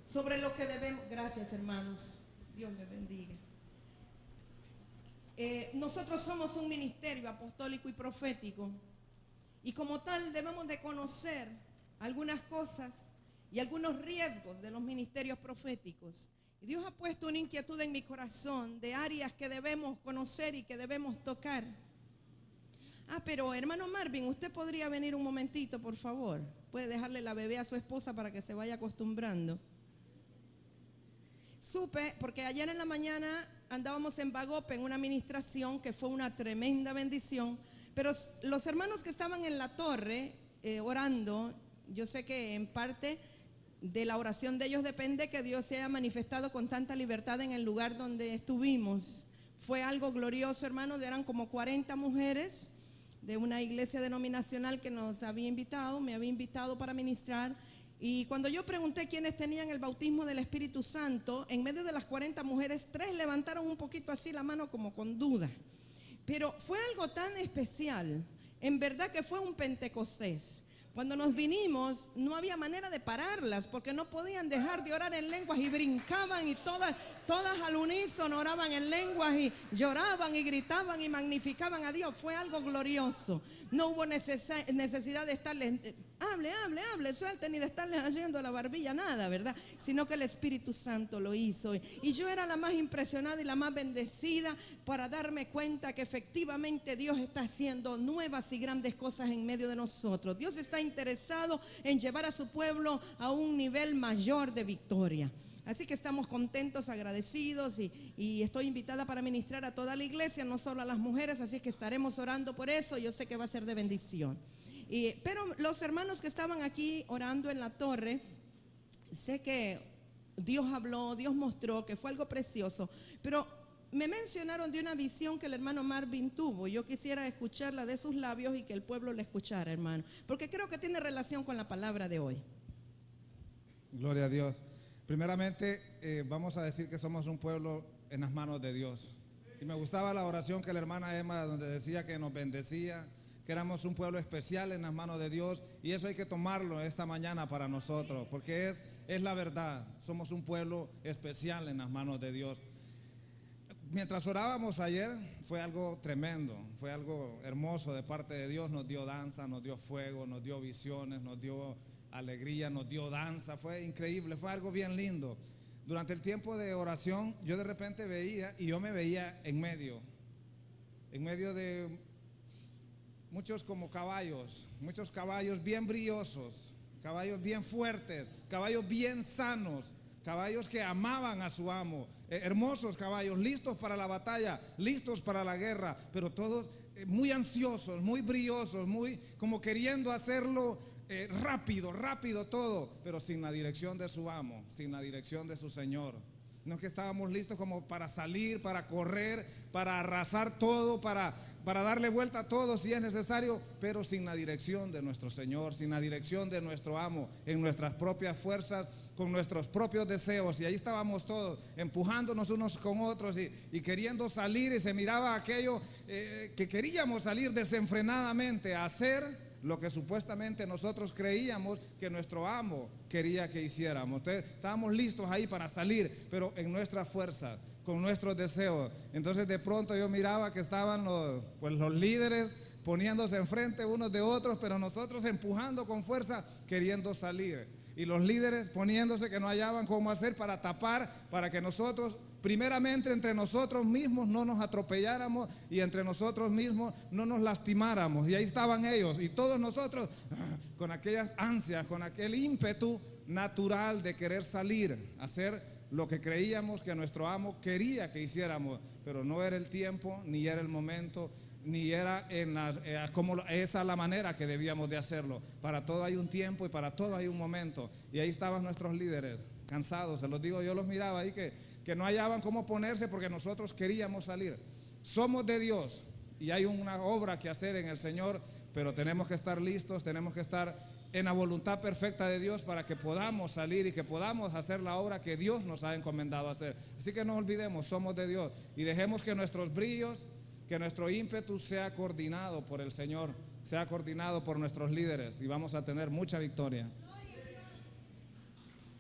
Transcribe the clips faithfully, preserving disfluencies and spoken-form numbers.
sobre lo que debemos. Gracias, hermanos. Dios les bendiga. Eh, nosotros somos un ministerio apostólico y profético, y como tal debemos de conocer algunas cosas y algunos riesgos de los ministerios proféticos. Y Dios ha puesto una inquietud en mi corazón de áreas que debemos conocer y que debemos tocar. Ah, pero hermano Marvin, usted podría venir un momentito, por favor. Puede dejarle la bebé a su esposa para que se vaya acostumbrando. Supe, porque ayer en la mañana andábamos en Bagope en una administración que fue una tremenda bendición, pero los hermanos que estaban en la torre eh, orando, yo sé que en parte de la oración de ellos depende que Dios se haya manifestado con tanta libertad en el lugar donde estuvimos. Fue algo glorioso, hermanos. Eran como cuarenta mujeres de una iglesia denominacional que nos había invitado, me había invitado para ministrar. Y cuando yo pregunté quiénes tenían el bautismo del Espíritu Santo, en medio de las cuarenta mujeres, tres levantaron un poquito así la mano como con duda. Pero fue algo tan especial, en verdad que fue un Pentecostés. Cuando nos vinimos no había manera de pararlas porque no podían dejar de orar en lenguas y brincaban y todas, todas al unísono oraban en lenguas y lloraban y gritaban y magnificaban a Dios. Fue algo glorioso. No hubo necesidad de estarles, hable, hable, hable, suelte, ni de estarles haciendo la barbilla, nada, ¿verdad? Sino que el Espíritu Santo lo hizo. Y yo era la más impresionada y la más bendecida para darme cuenta que efectivamente Dios está haciendo nuevas y grandes cosas en medio de nosotros. Dios está interesado en llevar a su pueblo a un nivel mayor de victoria. Así que estamos contentos, agradecidos y, y estoy invitada para ministrar a toda la iglesia, no solo a las mujeres, así que estaremos orando por eso. Yo sé que va a ser de bendición. Y, pero los hermanos que estaban aquí orando en la torre, sé que Dios habló, Dios mostró que fue algo precioso, pero me mencionaron de una visión que el hermano Marvin tuvo. Yo quisiera escucharla de sus labios y que el pueblo la escuchara, hermano, porque creo que tiene relación con la palabra de hoy. Gloria a Dios. Primeramente, eh, vamos a decir que somos un pueblo en las manos de Dios. Y me gustaba la oración que la hermana Emma, donde decía que nos bendecía, que éramos un pueblo especial en las manos de Dios. Y eso hay que tomarlo esta mañana para nosotros, porque es, es la verdad. Somos un pueblo especial en las manos de Dios. Mientras orábamos ayer, fue algo tremendo, fue algo hermoso de parte de Dios. Nos dio danza, nos dio fuego, nos dio visiones, nos dio alegría, nos dio danza. Fue increíble, fue algo bien lindo. Durante el tiempo de oración yo de repente veía, y yo me veía en medio en medio de muchos como caballos, muchos caballos bien brillosos, caballos bien fuertes, caballos bien sanos, caballos que amaban a su amo, eh, hermosos caballos, listos para la batalla, listos para la guerra, pero todos eh, muy ansiosos, muy brillosos, muy como queriendo hacerlo Eh, rápido, rápido todo, pero sin la dirección de su amo, sin la dirección de su Señor. No es que estábamos listos como para salir, para correr, para arrasar todo, para, para darle vuelta a todo si es necesario, pero sin la dirección de nuestro Señor, sin la dirección de nuestro amo, en nuestras propias fuerzas, con nuestros propios deseos. Y ahí estábamos todos, empujándonos unos con otros y, y queriendo salir, y se miraba aquello eh, que queríamos salir desenfrenadamente a hacer lo que supuestamente nosotros creíamos que nuestro amo quería que hiciéramos. Entonces estábamos listos ahí para salir, pero en nuestras fuerzas, con nuestros deseos. Entonces de pronto yo miraba que estaban los, pues los líderes poniéndose enfrente unos de otros, pero nosotros empujando con fuerza, queriendo salir. Y los líderes poniéndose que no hallaban cómo hacer para tapar, para que nosotros primeramente entre nosotros mismos no nos atropelláramos y entre nosotros mismos no nos lastimáramos. Y ahí estaban ellos y todos nosotros con aquellas ansias, con aquel ímpetu natural de querer salir, hacer lo que creíamos que nuestro amo quería que hiciéramos, pero no era el tiempo, ni era el momento, ni era en la, eh, como esa la manera que debíamos de hacerlo. Para todo hay un tiempo y para todo hay un momento. Y ahí estaban nuestros líderes, cansados, se los digo, yo los miraba ahí que que no hallaban cómo ponerse porque nosotros queríamos salir. Somos de Dios y hay una obra que hacer en el Señor, pero tenemos que estar listos, tenemos que estar en la voluntad perfecta de Dios para que podamos salir y que podamos hacer la obra que Dios nos ha encomendado hacer. Así que no olvidemos, somos de Dios y dejemos que nuestros brillos, que nuestro ímpetu sea coordinado por el Señor, sea coordinado por nuestros líderes y vamos a tener mucha victoria.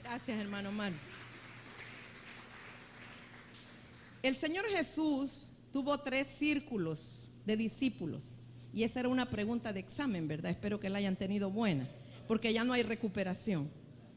Gracias, hermano Omar. El Señor Jesús tuvo tres círculos de discípulos. Y esa era una pregunta de examen, ¿verdad? Espero que la hayan tenido buena, porque ya no hay recuperación.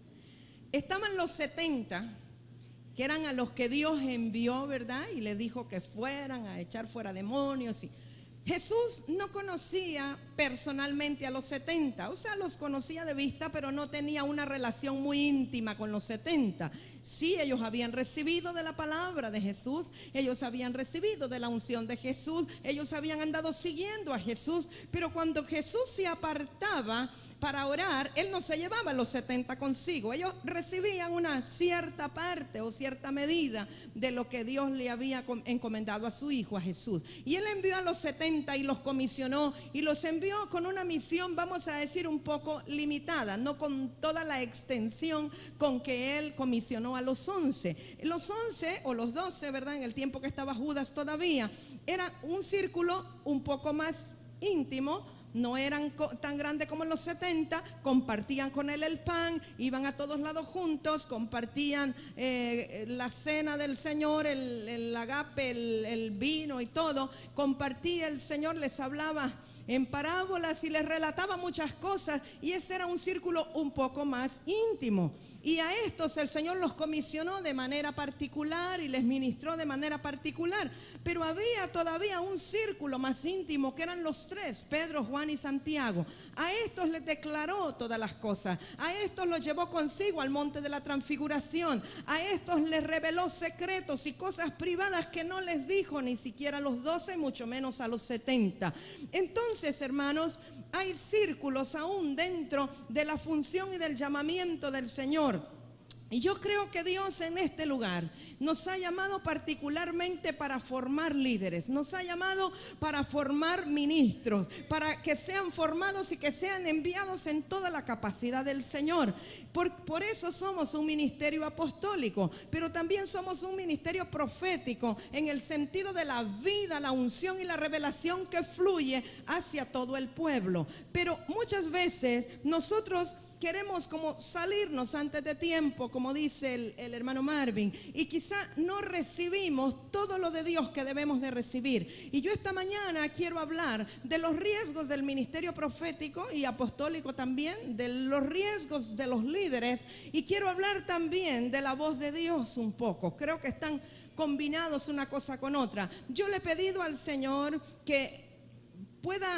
Estaban los setenta, que eran a los que Dios envió, ¿verdad? Y les dijo que fueran a echar fuera demonios. Y Jesús no conocía personalmente a los setenta, o sea, los conocía de vista, pero no tenía una relación muy íntima con los setenta. Sí, ellos habían recibido de la palabra de Jesús, ellos habían recibido de la unción de Jesús, ellos habían andado siguiendo a Jesús, pero cuando Jesús se apartaba para orar, Él no se llevaba a los setenta consigo. Ellos recibían una cierta parte o cierta medida de lo que Dios le había encomendado a su Hijo, a Jesús. Y Él envió a los setenta y los comisionó y los envió con una misión, vamos a decir, un poco limitada, no con toda la extensión con que Él comisionó a los once. Los once o los doce, ¿verdad? En el tiempo que estaba Judas todavía, era un círculo un poco más íntimo. No eran tan grandes como los setenta, compartían con él el pan, iban a todos lados juntos, compartían eh, la cena del Señor, el, el agape, el, el vino y todo. Compartía el Señor, les hablaba en parábolas y les relataba muchas cosas, y ese era un círculo un poco más íntimo. Y a estos el Señor los comisionó de manera particular y les ministró de manera particular. Pero había todavía un círculo más íntimo que eran los tres, Pedro, Juan y Santiago. A estos les declaró todas las cosas. A estos los llevó consigo al monte de la transfiguración. A estos les reveló secretos y cosas privadas que no les dijo ni siquiera a los doce, mucho menos a los setenta. Entonces, hermanos, hay círculos aún dentro de la función y del llamamiento del Señor. Y yo creo que Dios en este lugar nos ha llamado particularmente para formar líderes, nos ha llamado para formar ministros, para que sean formados y que sean enviados en toda la capacidad del Señor. Por, por eso somos un ministerio apostólico, pero también somos un ministerio profético en el sentido de la vida, la unción y la revelación que fluye hacia todo el pueblo. Pero muchas veces nosotros queremos como salirnos antes de tiempo, como dice el, el hermano Marvin, y quizá no recibimos todo lo de Dios que debemos de recibir. Y yo esta mañana quiero hablar de los riesgos del ministerio profético y apostólico también, de los riesgos de los líderes, y quiero hablar también de la voz de Dios un poco. Creo que están combinados una cosa con otra. Yo le he pedido al Señor que pueda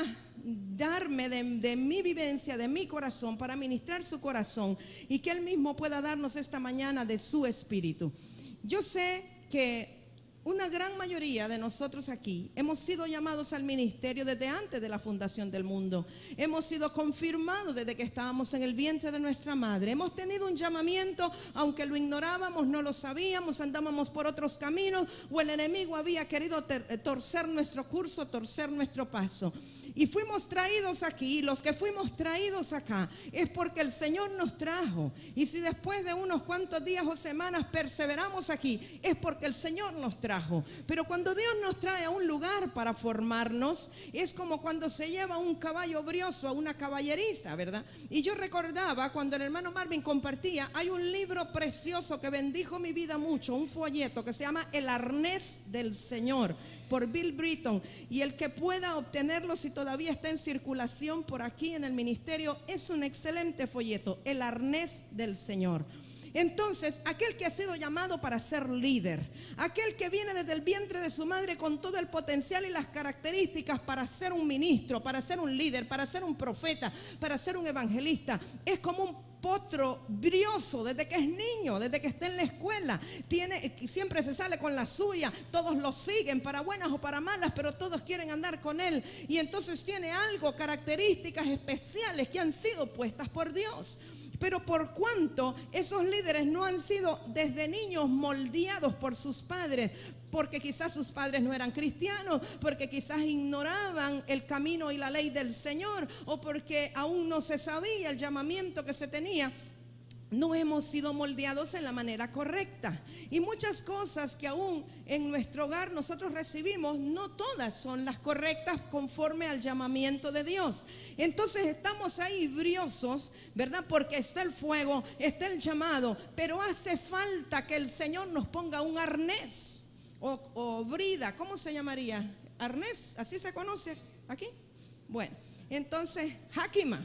darme de, de mi vivencia, de mi corazón, para ministrar su corazón, y que Él mismo pueda darnos esta mañana de su espíritu. Yo sé que una gran mayoría de nosotros aquí hemos sido llamados al ministerio desde antes de la fundación del mundo. Hemos sido confirmados desde que estábamos en el vientre de nuestra madre. Hemos tenido un llamamiento, aunque lo ignorábamos, no lo sabíamos, andábamos por otros caminos, o el enemigo había querido torcer nuestro curso, torcer nuestro paso. Y fuimos traídos aquí, y los que fuimos traídos acá es porque el Señor nos trajo. Y si después de unos cuantos días o semanas perseveramos aquí, es porque el Señor nos trajo. Pero cuando Dios nos trae a un lugar para formarnos, es como cuando se lleva un caballo brioso a una caballeriza, ¿verdad? Y yo recordaba cuando el hermano Marvin compartía, hay un libro precioso que bendijo mi vida mucho, un folleto que se llama El Arnés del Señor, por Bill Britton, y el que pueda obtenerlo, si todavía está en circulación por aquí en el ministerio, es un excelente folleto, El Arnés del Señor. Entonces, aquel que ha sido llamado para ser líder, aquel que viene desde el vientre de su madre con todo el potencial y las características para ser un ministro, para ser un líder, para ser un profeta, para ser un evangelista, es como un potro brioso desde que es niño, desde que está en la escuela. Tiene, siempre se sale con la suya, todos lo siguen para buenas o para malas, pero todos quieren andar con él. Y entonces tiene algo, características especiales que han sido puestas por Dios. Pero por cuanto esos líderes no han sido desde niños moldeados por sus padres, porque quizás sus padres no eran cristianos, porque quizás ignoraban el camino y la ley del Señor, o porque aún no se sabía el llamamiento que se tenía, no hemos sido moldeados en la manera correcta. Y muchas cosas que aún en nuestro hogar nosotros recibimos, no todas son las correctas conforme al llamamiento de Dios. Entonces estamos ahí briosos, ¿verdad? Porque está el fuego, está el llamado, pero hace falta que el Señor nos ponga un arnés o, o brida. ¿Cómo se llamaría? ¿Arnés? ¿Así se conoce aquí? Bueno, entonces, Hakima.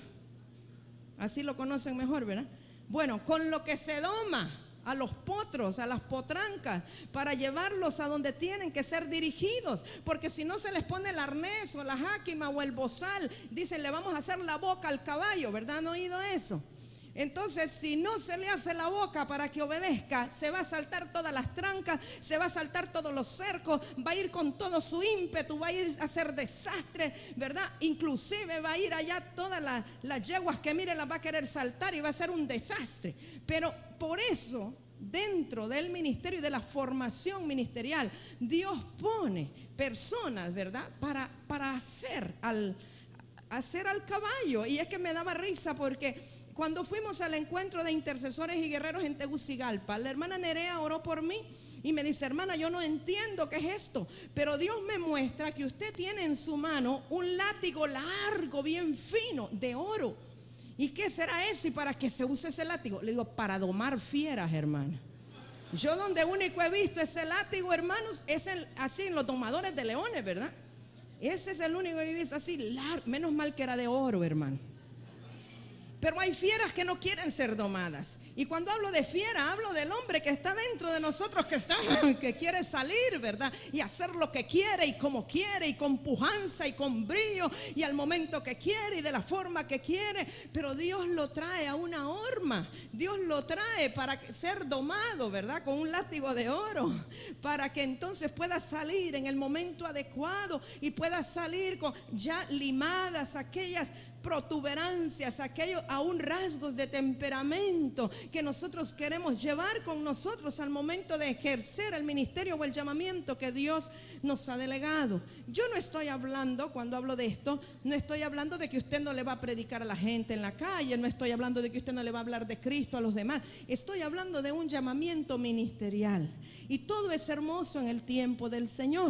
Así lo conocen mejor, ¿verdad? Bueno, con lo que se doma a los potros, a las potrancas, para llevarlos a donde tienen que ser dirigidos, porque si no se les pone el arnés o la jáquima o el bozal, dicen le vamos a hacer la boca al caballo, ¿verdad? ¿Han oído eso? Entonces, si no se le hace la boca para que obedezca, se va a saltar todas las trancas, se va a saltar todos los cercos, va a ir con todo su ímpetu, va a ir a hacer desastre, ¿verdad? Inclusive va a ir allá todas las, las yeguas que mire, las va a querer saltar y va a ser un desastre. Pero por eso, dentro del ministerio y de la formación ministerial, Dios pone personas, ¿verdad? Para, para hacer al, hacer al caballo. Y es que me daba risa porque cuando fuimos al encuentro de intercesores y guerreros en Tegucigalpa, la hermana Nerea oró por mí y me dice: hermana, yo no entiendo qué es esto, pero Dios me muestra que usted tiene en su mano un látigo largo, bien fino, de oro. ¿Y qué será eso y para qué se usa ese látigo? Le digo: para domar fieras, hermana. Yo donde único he visto ese látigo, hermanos, es el, así en los domadores de leones, ¿verdad? Ese es el único que he visto así, largo, menos mal que era de oro, hermano. Pero hay fieras que no quieren ser domadas. Y cuando hablo de fiera, hablo del hombre que está dentro de nosotros, que, está, que quiere salir, ¿verdad? Y hacer lo que quiere y como quiere, y con pujanza y con brillo, y al momento que quiere y de la forma que quiere. Pero Dios lo trae a una horma. Dios lo trae para ser domado, ¿verdad? Con un látigo de oro, para que entonces pueda salir en el momento adecuado y pueda salir con ya limadas aquellas protuberancias, aquellos aún rasgos de temperamento que nosotros queremos llevar con nosotros al momento de ejercer el ministerio o el llamamiento que Dios nos ha delegado. Yo no estoy hablando, cuando hablo de esto, no estoy hablando de que usted no le va a predicar a la gente en la calle, no estoy hablando de que usted no le va a hablar de Cristo a los demás. Estoy hablando de un llamamiento ministerial, y todo es hermoso en el tiempo del Señor.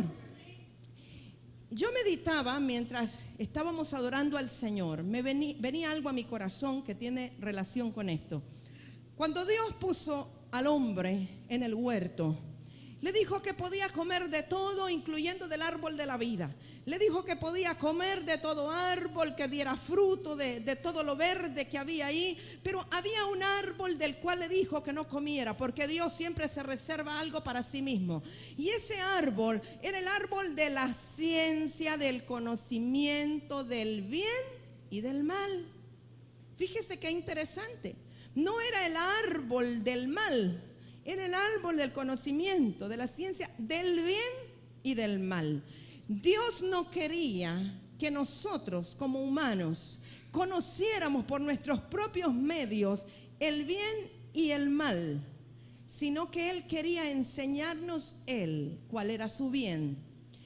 Yo meditaba mientras estábamos adorando al Señor, me venía, venía algo a mi corazón que tiene relación con esto. Cuando Dios puso al hombre en el huerto, le dijo que podía comer de todo, incluyendo del árbol de la vida. Le dijo que podía comer de todo árbol que diera fruto, de, de todo lo verde que había ahí. Pero había un árbol del cual le dijo que no comiera, porque Dios siempre se reserva algo para sí mismo. Y ese árbol era el árbol de la ciencia, del conocimiento del bien y del mal. Fíjese qué interesante. No era el árbol del mal, era el árbol del conocimiento, de la ciencia, del bien y del mal. Dios no quería que nosotros como humanos conociéramos por nuestros propios medios el bien y el mal, sino que Él quería enseñarnos Él cuál era su bien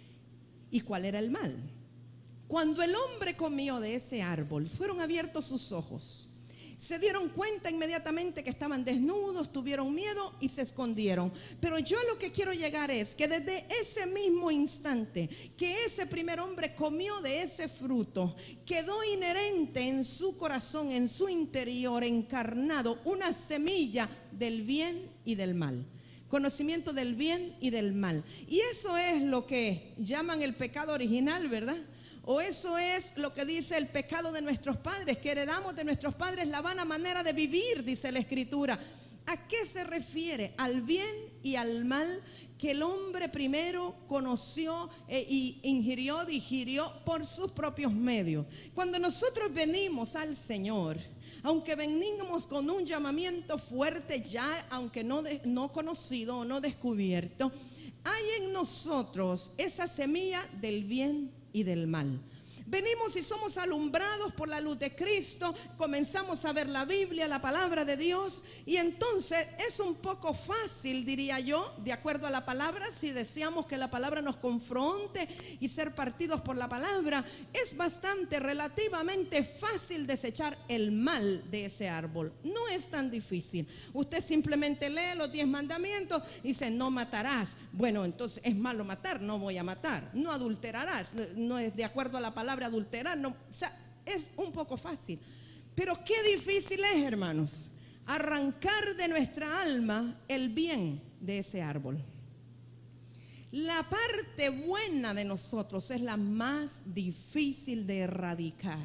y cuál era el mal. Cuando el hombre comió de ese árbol, fueron abiertos sus ojos. Se dieron cuenta inmediatamente que estaban desnudos, tuvieron miedo y se escondieron. Pero yo lo que quiero llegar es que desde ese mismo instante que ese primer hombre comió de ese fruto, quedó inherente en su corazón, en su interior, encarnado una semilla del bien y del mal. Conocimiento del bien y del mal. Y eso es lo que llaman el pecado original, ¿verdad? O eso es lo que dice el pecado de nuestros padres, que heredamos de nuestros padres la vana manera de vivir, dice la Escritura. ¿A qué se refiere? Al bien y al mal que el hombre primero conoció e ingirió, digirió por sus propios medios. Cuando nosotros venimos al Señor, aunque venimos con un llamamiento fuerte ya, aunque no, de, no conocido o no descubierto, hay en nosotros esa semilla del bien y del mal. Venimos y somos alumbrados por la luz de Cristo, comenzamos a ver la Biblia, la palabra de Dios, y entonces es un poco fácil, diría yo, de acuerdo a la palabra, si deseamos que la palabra nos confronte y ser partidos por la palabra, es bastante, relativamente fácil desechar el mal de ese árbol. No es tan difícil. Usted simplemente lee los diez mandamientos y dice, no matarás. Bueno, entonces es malo matar, no voy a matar. No adulterarás, no es de acuerdo a la palabra adulterar, no, o sea, es un poco fácil. Pero qué difícil es, hermanos, arrancar de nuestra alma el bien de ese árbol. La parte buena de nosotros es la más difícil de erradicar.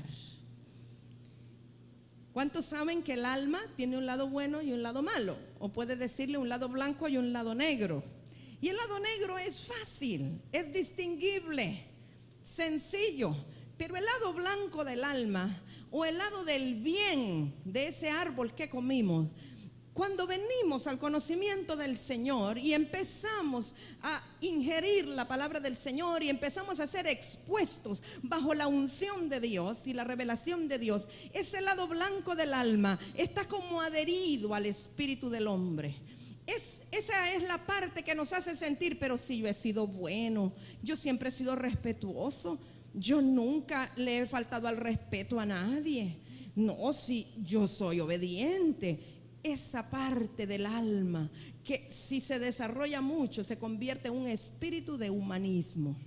¿Cuántos saben que el alma tiene un lado bueno y un lado malo? O puede decirle un lado blanco y un lado negro. Y el lado negro es fácil, es distinguible, sencillo. Pero el lado blanco del alma o el lado del bien de ese árbol que comimos, cuando venimos al conocimiento del Señor y empezamos a ingerir la palabra del Señor y empezamos a ser expuestos bajo la unción de Dios y la revelación de Dios, ese lado blanco del alma está como adherido al espíritu del hombre. Es, esa es la parte que nos hace sentir, pero si yo he sido bueno, yo siempre he sido respetuoso, yo nunca le he faltado al respeto a nadie. No, si yo soy obediente. Esa parte del alma que si se desarrolla mucho se convierte en un espíritu de humanismo.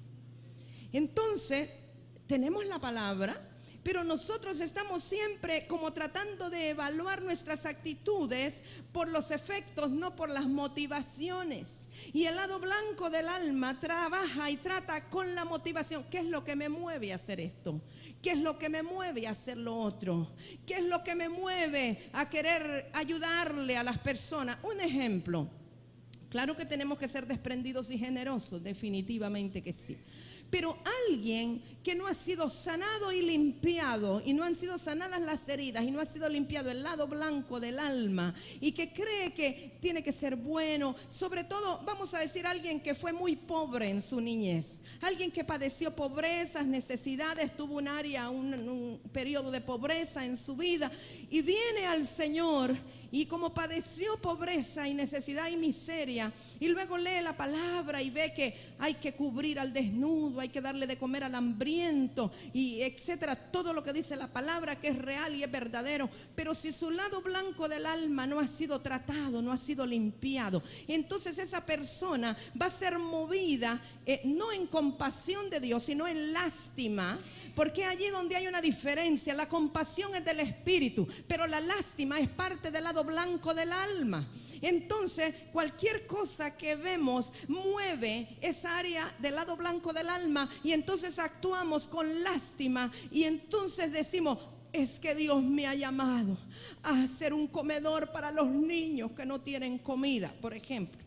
Entonces, tenemos la palabra, pero nosotros estamos siempre como tratando de evaluar nuestras actitudes por los efectos, no por las motivaciones. Y el lado blanco del alma trabaja y trata con la motivación. ¿Qué es lo que me mueve a hacer esto? ¿Qué es lo que me mueve a hacer lo otro? ¿Qué es lo que me mueve a querer ayudarle a las personas? Un ejemplo. Claro que tenemos que ser desprendidos y generosos, definitivamente que sí. Pero alguien que no ha sido sanado y limpiado, y no han sido sanadas las heridas, y no ha sido limpiado el lado blanco del alma, y que cree que tiene que ser bueno, sobre todo, vamos a decir, alguien que fue muy pobre en su niñez, alguien que padeció pobrezas, necesidades, tuvo un área, un, un periodo de pobreza en su vida, y viene al Señor, y como padeció pobreza y necesidad y miseria, y luego lee la palabra y ve que hay que cubrir al desnudo, hay que darle de comer al hambriento, y etcétera, todo lo que dice la palabra que es real y es verdadero. Pero si su lado blanco del alma no ha sido tratado, no ha sido limpiado, entonces esa persona va a ser movida eh, no en compasión de Dios, sino en lástima, porque allí donde hay una diferencia. La compasión es del espíritu, pero la lástima es parte del lado blanco del alma. Entonces cualquier cosa que vemos mueve esa área del lado blanco del alma, y entonces actuamos con lástima, y entonces decimos: es que Dios me ha llamado a hacer un comedor para los niños que no tienen comida, por ejemplo.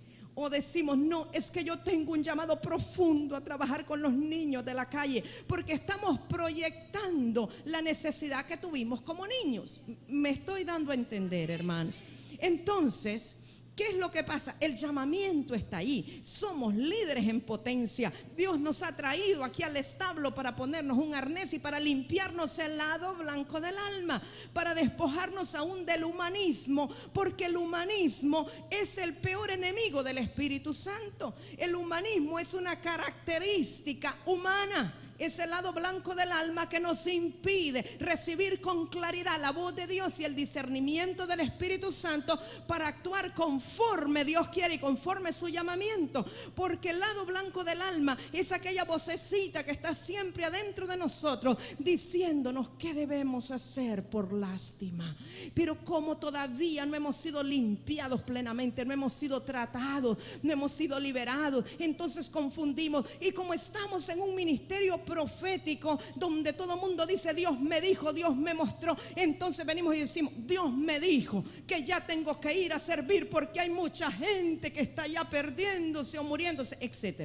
O decimos: no, es que yo tengo un llamado profundo a trabajar con los niños de la calle, porque estamos proyectando la necesidad que tuvimos como niños. Me estoy dando a entender, hermanos. Entonces, ¿qué es lo que pasa? El llamamiento está ahí. Somos líderes en potencia. Dios nos ha traído aquí al establo para ponernos un arnés y para limpiarnos el lado blanco del alma, para despojarnos aún del humanismo, porque el humanismo es el peor enemigo del Espíritu Santo. El humanismo es una característica humana. Es el lado blanco del alma que nos impide recibir con claridad la voz de Dios y el discernimiento del Espíritu Santo para actuar conforme Dios quiere y conforme su llamamiento. Porque el lado blanco del alma es aquella vocecita que está siempre adentro de nosotros diciéndonos qué debemos hacer por lástima. Pero como todavía no hemos sido limpiados plenamente, no hemos sido tratados, no hemos sido liberados, entonces confundimos. Y como estamos en un ministerio profético donde todo el mundo dice: Dios me dijo, Dios me mostró, entonces venimos y decimos: Dios me dijo que ya tengo que ir a servir porque hay mucha gente que está ya perdiéndose o muriéndose, etcétera.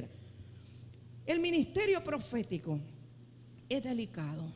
El ministerio profético es delicado.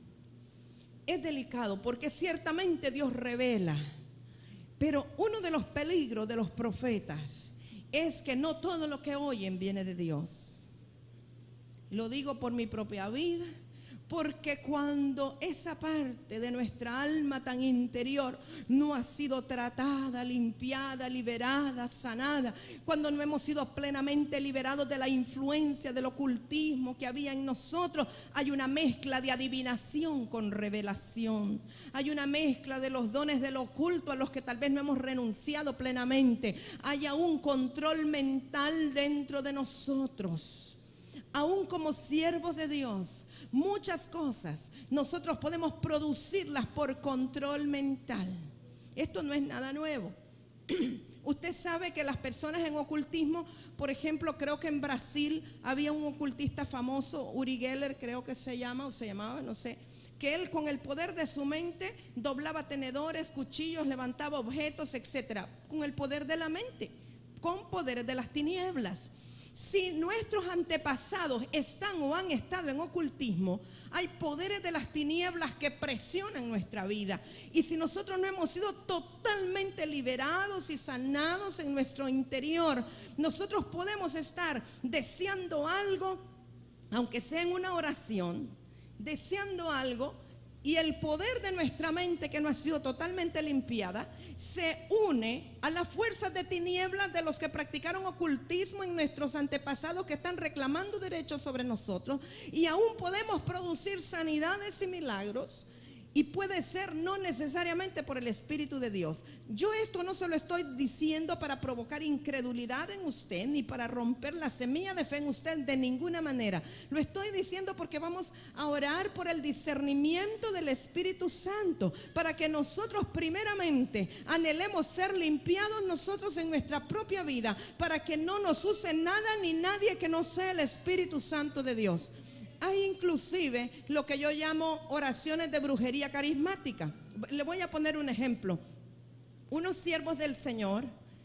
Es delicado porque ciertamente Dios revela, pero uno de los peligros de los profetas es que no todo lo que oyen viene de Dios. Lo digo por mi propia vida, porque cuando esa parte de nuestra alma tan interior no ha sido tratada, limpiada, liberada, sanada, cuando no hemos sido plenamente liberados de la influencia del ocultismo que había en nosotros, hay una mezcla de adivinación con revelación, hay una mezcla de los dones del oculto a los que tal vez no hemos renunciado plenamente, hay un control mental dentro de nosotros. Aún como siervos de Dios, muchas cosas nosotros podemos producirlas por control mental. Esto no es nada nuevo. Usted sabe que las personas en ocultismo, por ejemplo, creo que en Brasil había un ocultista famoso, Uri Geller creo que se llama o se llamaba, no sé, que él con el poder de su mente doblaba tenedores, cuchillos, levantaba objetos, etcétera, con el poder de la mente, con poderes de las tinieblas. Si nuestros antepasados están o han estado en ocultismo, hay poderes de las tinieblas que presionan nuestra vida. Y si nosotros no hemos sido totalmente liberados y sanados en nuestro interior, nosotros podemos estar deseando algo, aunque sea en una oración, deseando algo, y el poder de nuestra mente que no ha sido totalmente limpiada se une a las fuerzas de tinieblas de los que practicaron ocultismo en nuestros antepasados, que están reclamando derechos sobre nosotros, y aún podemos producir sanidades y milagros. Y puede ser no necesariamente por el Espíritu de Dios. Yo esto no se lo estoy diciendo para provocar incredulidad en usted, ni para romper la semilla de fe en usted de ninguna manera. Lo estoy diciendo porque vamos a orar por el discernimiento del Espíritu Santo, para que nosotros primeramente anhelemos ser limpiados nosotros en nuestra propia vida, para que no nos use nada ni nadie que no sea el Espíritu Santo de Dios. Hay inclusive lo que yo llamo oraciones de brujería carismática. Le voy a poner un ejemplo. Unos siervos del Señor,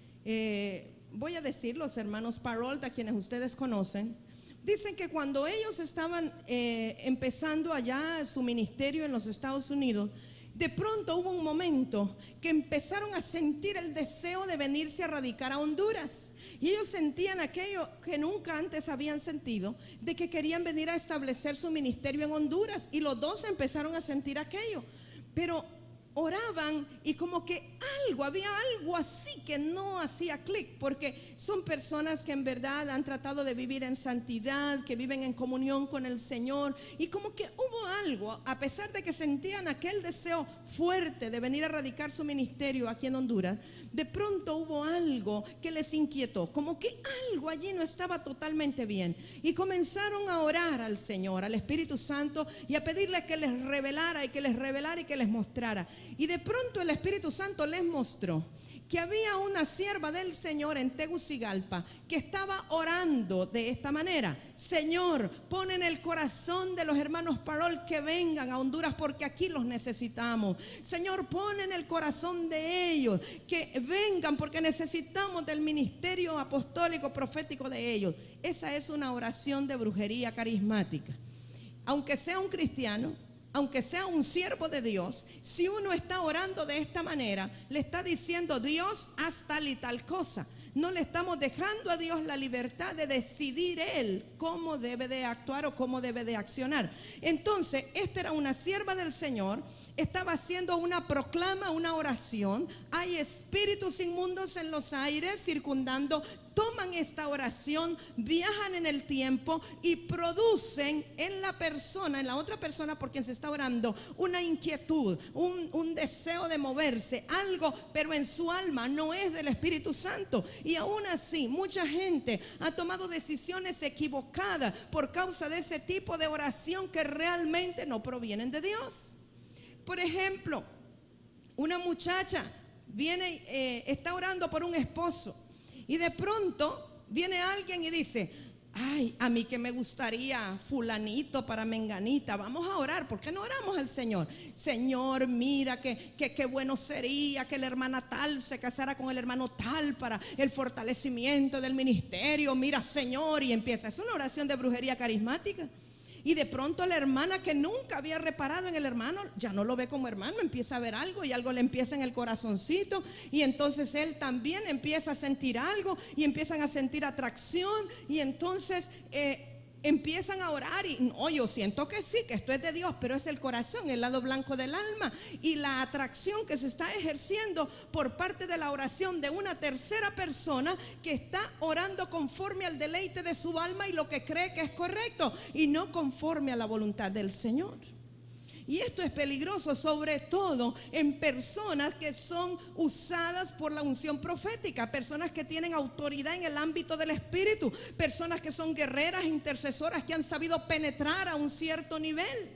eh, voy a decir los hermanos Parol, a quienes ustedes conocen, dicen que cuando ellos estaban eh, empezando allá su ministerio en los Estados Unidos, de pronto hubo un momento que empezaron a sentir el deseo de venirse a radicar a Honduras. Y ellos sentían aquello que nunca antes habían sentido, de que querían venir a establecer su ministerio en Honduras. Y los dos empezaron a sentir aquello. Pero oraban y como que algo, había algo así que no hacía clic, porque son personas que en verdad han tratado de vivir en santidad, que viven en comunión con el Señor, y como que hubo algo, a pesar de que sentían aquel deseo fuerte de venir a radicar su ministerio aquí en Honduras, de pronto hubo algo que les inquietó, como que algo allí no estaba totalmente bien, y comenzaron a orar al Señor, al Espíritu Santo, y a pedirle que les revelara y que les revelara y que les mostrara. Y de pronto el Espíritu Santo les mostró que había una sierva del Señor en Tegucigalpa que estaba orando de esta manera: Señor, pon en el corazón de los hermanos Parol que vengan a Honduras porque aquí los necesitamos. Señor, pon en el corazón de ellos que vengan porque necesitamos del ministerio apostólico profético de ellos. Esa es una oración de brujería carismática. Aunque sea un cristiano, aunque sea un siervo de Dios, si uno está orando de esta manera, le está diciendo: Dios, haz tal y tal cosa. No le estamos dejando a Dios la libertad de decidir Él cómo debe de actuar o cómo debe de accionar. Entonces, esta era una sierva del Señor, estaba haciendo una proclama, una oración. Hay espíritus inmundos en los aires circundando, toman esta oración, viajan en el tiempo y producen en la persona, en la otra persona por quien se está orando, una inquietud, un, un deseo de moverse, algo, pero en su alma no es del Espíritu Santo. Y aún así, mucha gente ha tomado decisiones equivocadas por causa de ese tipo de oración que realmente no provienen de Dios. Por ejemplo, una muchacha viene, eh, está orando por un esposo, y de pronto viene alguien y dice: ay, a mí que me gustaría fulanito para menganita, vamos a orar. ¿Por qué no oramos al Señor? Señor, mira que, que, que bueno sería que la hermana tal se casara con el hermano tal para el fortalecimiento del ministerio. Mira, Señor, y empieza. Es una oración de brujería carismática. Y de pronto la hermana que nunca había reparado en el hermano, ya no lo ve como hermano, empieza a ver algo y algo le empieza en el corazoncito, y entonces él también empieza a sentir algo y empiezan a sentir atracción, y entonces eh, empiezan a orar y no, yo siento que sí, que esto es de Dios, pero es el corazón, el lado blanco del alma y la atracción que se está ejerciendo por parte de la oración de una tercera persona que está orando conforme al deleite de su alma y lo que cree que es correcto y no conforme a la voluntad del Señor. Y esto es peligroso, sobre todo en personas que son usadas por la unción profética, personas que tienen autoridad en el ámbito del espíritu, personas que son guerreras, intercesoras, que han sabido penetrar a un cierto nivel.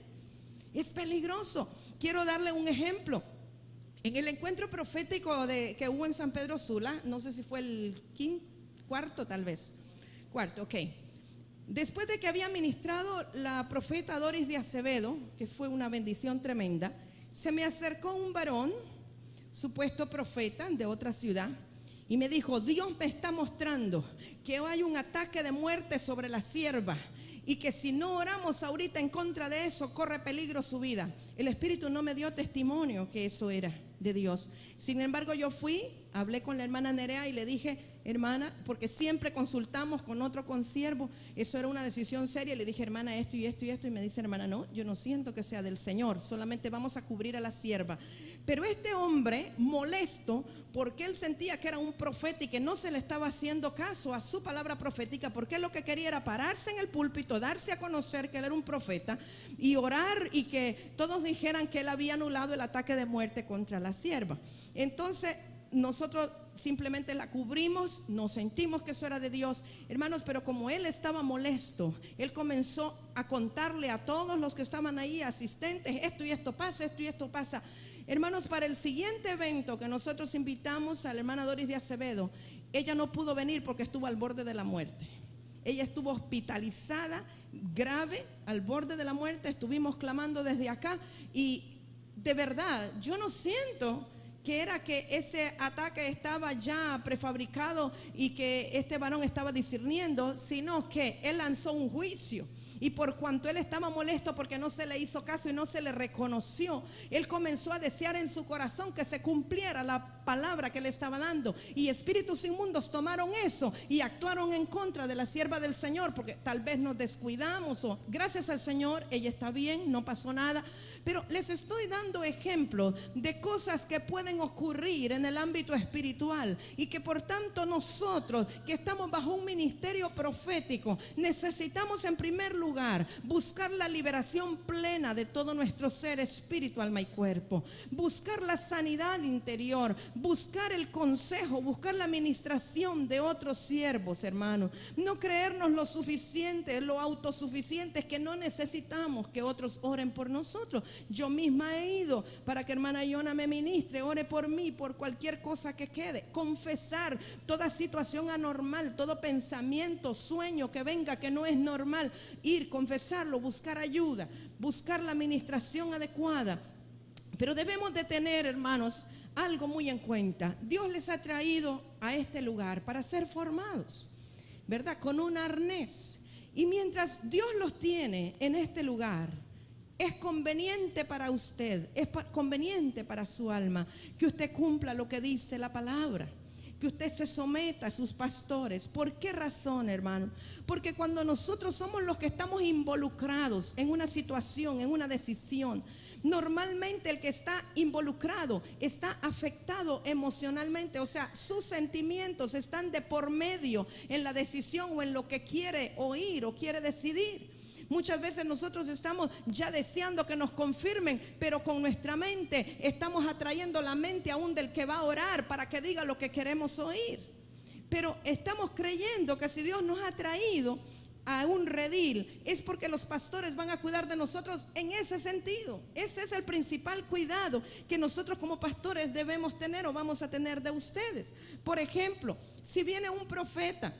Es peligroso. Quiero darle un ejemplo. En el encuentro profético de, que hubo en San Pedro Sula, no sé si fue el quinto, cuarto tal vez, cuarto, ok. Después de que había ministrado la profeta Doris de Acevedo, que fue una bendición tremenda, se me acercó un varón, supuesto profeta de otra ciudad, y me dijo: Dios me está mostrando que hoy hay un ataque de muerte sobre la sierva y que si no oramos ahorita en contra de eso, corre peligro su vida. El Espíritu no me dio testimonio que eso era de Dios. Sin embargo, yo fui, hablé con la hermana Nerea y le dije: hermana, porque siempre consultamos con otro consiervo, eso era una decisión seria, le dije: hermana, esto y esto y esto, y me dice: hermana, no, yo no siento que sea del Señor, solamente vamos a cubrir a la sierva. Pero este hombre, molesto, porque él sentía que era un profeta y que no se le estaba haciendo caso a su palabra profética, porque él lo que quería era pararse en el púlpito, darse a conocer que él era un profeta y orar y que todos dijeran que él había anulado el ataque de muerte contra la sierva. Entonces nosotros simplemente la cubrimos, nos sentimos que eso era de Dios, hermanos, pero como él estaba molesto, él comenzó a contarle a todos los que estaban ahí, asistentes, esto y esto pasa, esto y esto pasa. Hermanos, para el siguiente evento que nosotros invitamos a la hermana Doris de Acevedo, ella no pudo venir porque estuvo al borde de la muerte. Ella estuvo hospitalizada, grave, al borde de la muerte. Estuvimos clamando desde acá y de verdad, yo no siento que era que ese ataque estaba ya prefabricado y que este varón estaba discerniendo, sino que él lanzó un juicio. Y por cuanto él estaba molesto porque no se le hizo caso y no se le reconoció, él comenzó a desear en su corazón que se cumpliera la palabra que le estaba dando. Y espíritus inmundos tomaron eso y actuaron en contra de la sierva del Señor, porque tal vez nos descuidamos o gracias al Señor ella está bien, no pasó nada. Pero les estoy dando ejemplos de cosas que pueden ocurrir en el ámbito espiritual y que por tanto nosotros que estamos bajo un ministerio profético necesitamos en primer lugar buscar la liberación plena de todo nuestro ser, espíritu, alma y cuerpo, buscar la sanidad interior, buscar el consejo, buscar la administración de otros siervos, hermanos, no creernos lo suficiente, lo autosuficientes que no necesitamos que otros oren por nosotros. Yo misma he ido para que hermana Yona me ministre, ore por mí, por cualquier cosa que quede, confesar toda situación anormal, todo pensamiento, sueño que venga que no es normal, ir, confesarlo, buscar ayuda, buscar la administración adecuada. Pero debemos de tener, hermanos, algo muy en cuenta. Dios les ha traído a este lugar para ser formados, ¿verdad? Con un arnés. Y mientras Dios los tiene en este lugar, es conveniente para usted, es conveniente para su alma que usted cumpla lo que dice la palabra, que usted se someta a sus pastores. ¿Por qué razón, hermano? Porque cuando nosotros somos los que estamos involucrados en una situación, en una decisión, normalmente el que está involucrado está afectado emocionalmente, o sea, sus sentimientos están de por medio en la decisión o en lo que quiere oír o quiere decidir. Muchas veces nosotros estamos ya deseando que nos confirmen, pero con nuestra mente estamos atrayendo la mente aún del que va a orar para que diga lo que queremos oír. Pero estamos creyendo que si Dios nos ha traído a un redil es porque los pastores van a cuidar de nosotros en ese sentido. Ese es el principal cuidado que nosotros como pastores debemos tener o vamos a tener de ustedes. Por ejemplo, si viene un profeta,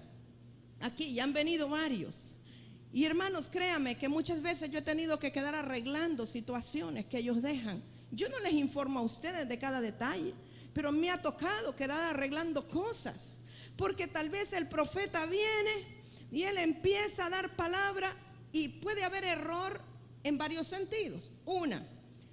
aquí ya han venido varios, y hermanos, créanme que muchas veces yo he tenido que quedar arreglando situaciones que ellos dejan. Yo no les informo a ustedes de cada detalle, pero me ha tocado quedar arreglando cosas, porque tal vez el profeta viene y él empieza a dar palabra y puede haber error en varios sentidos. Una,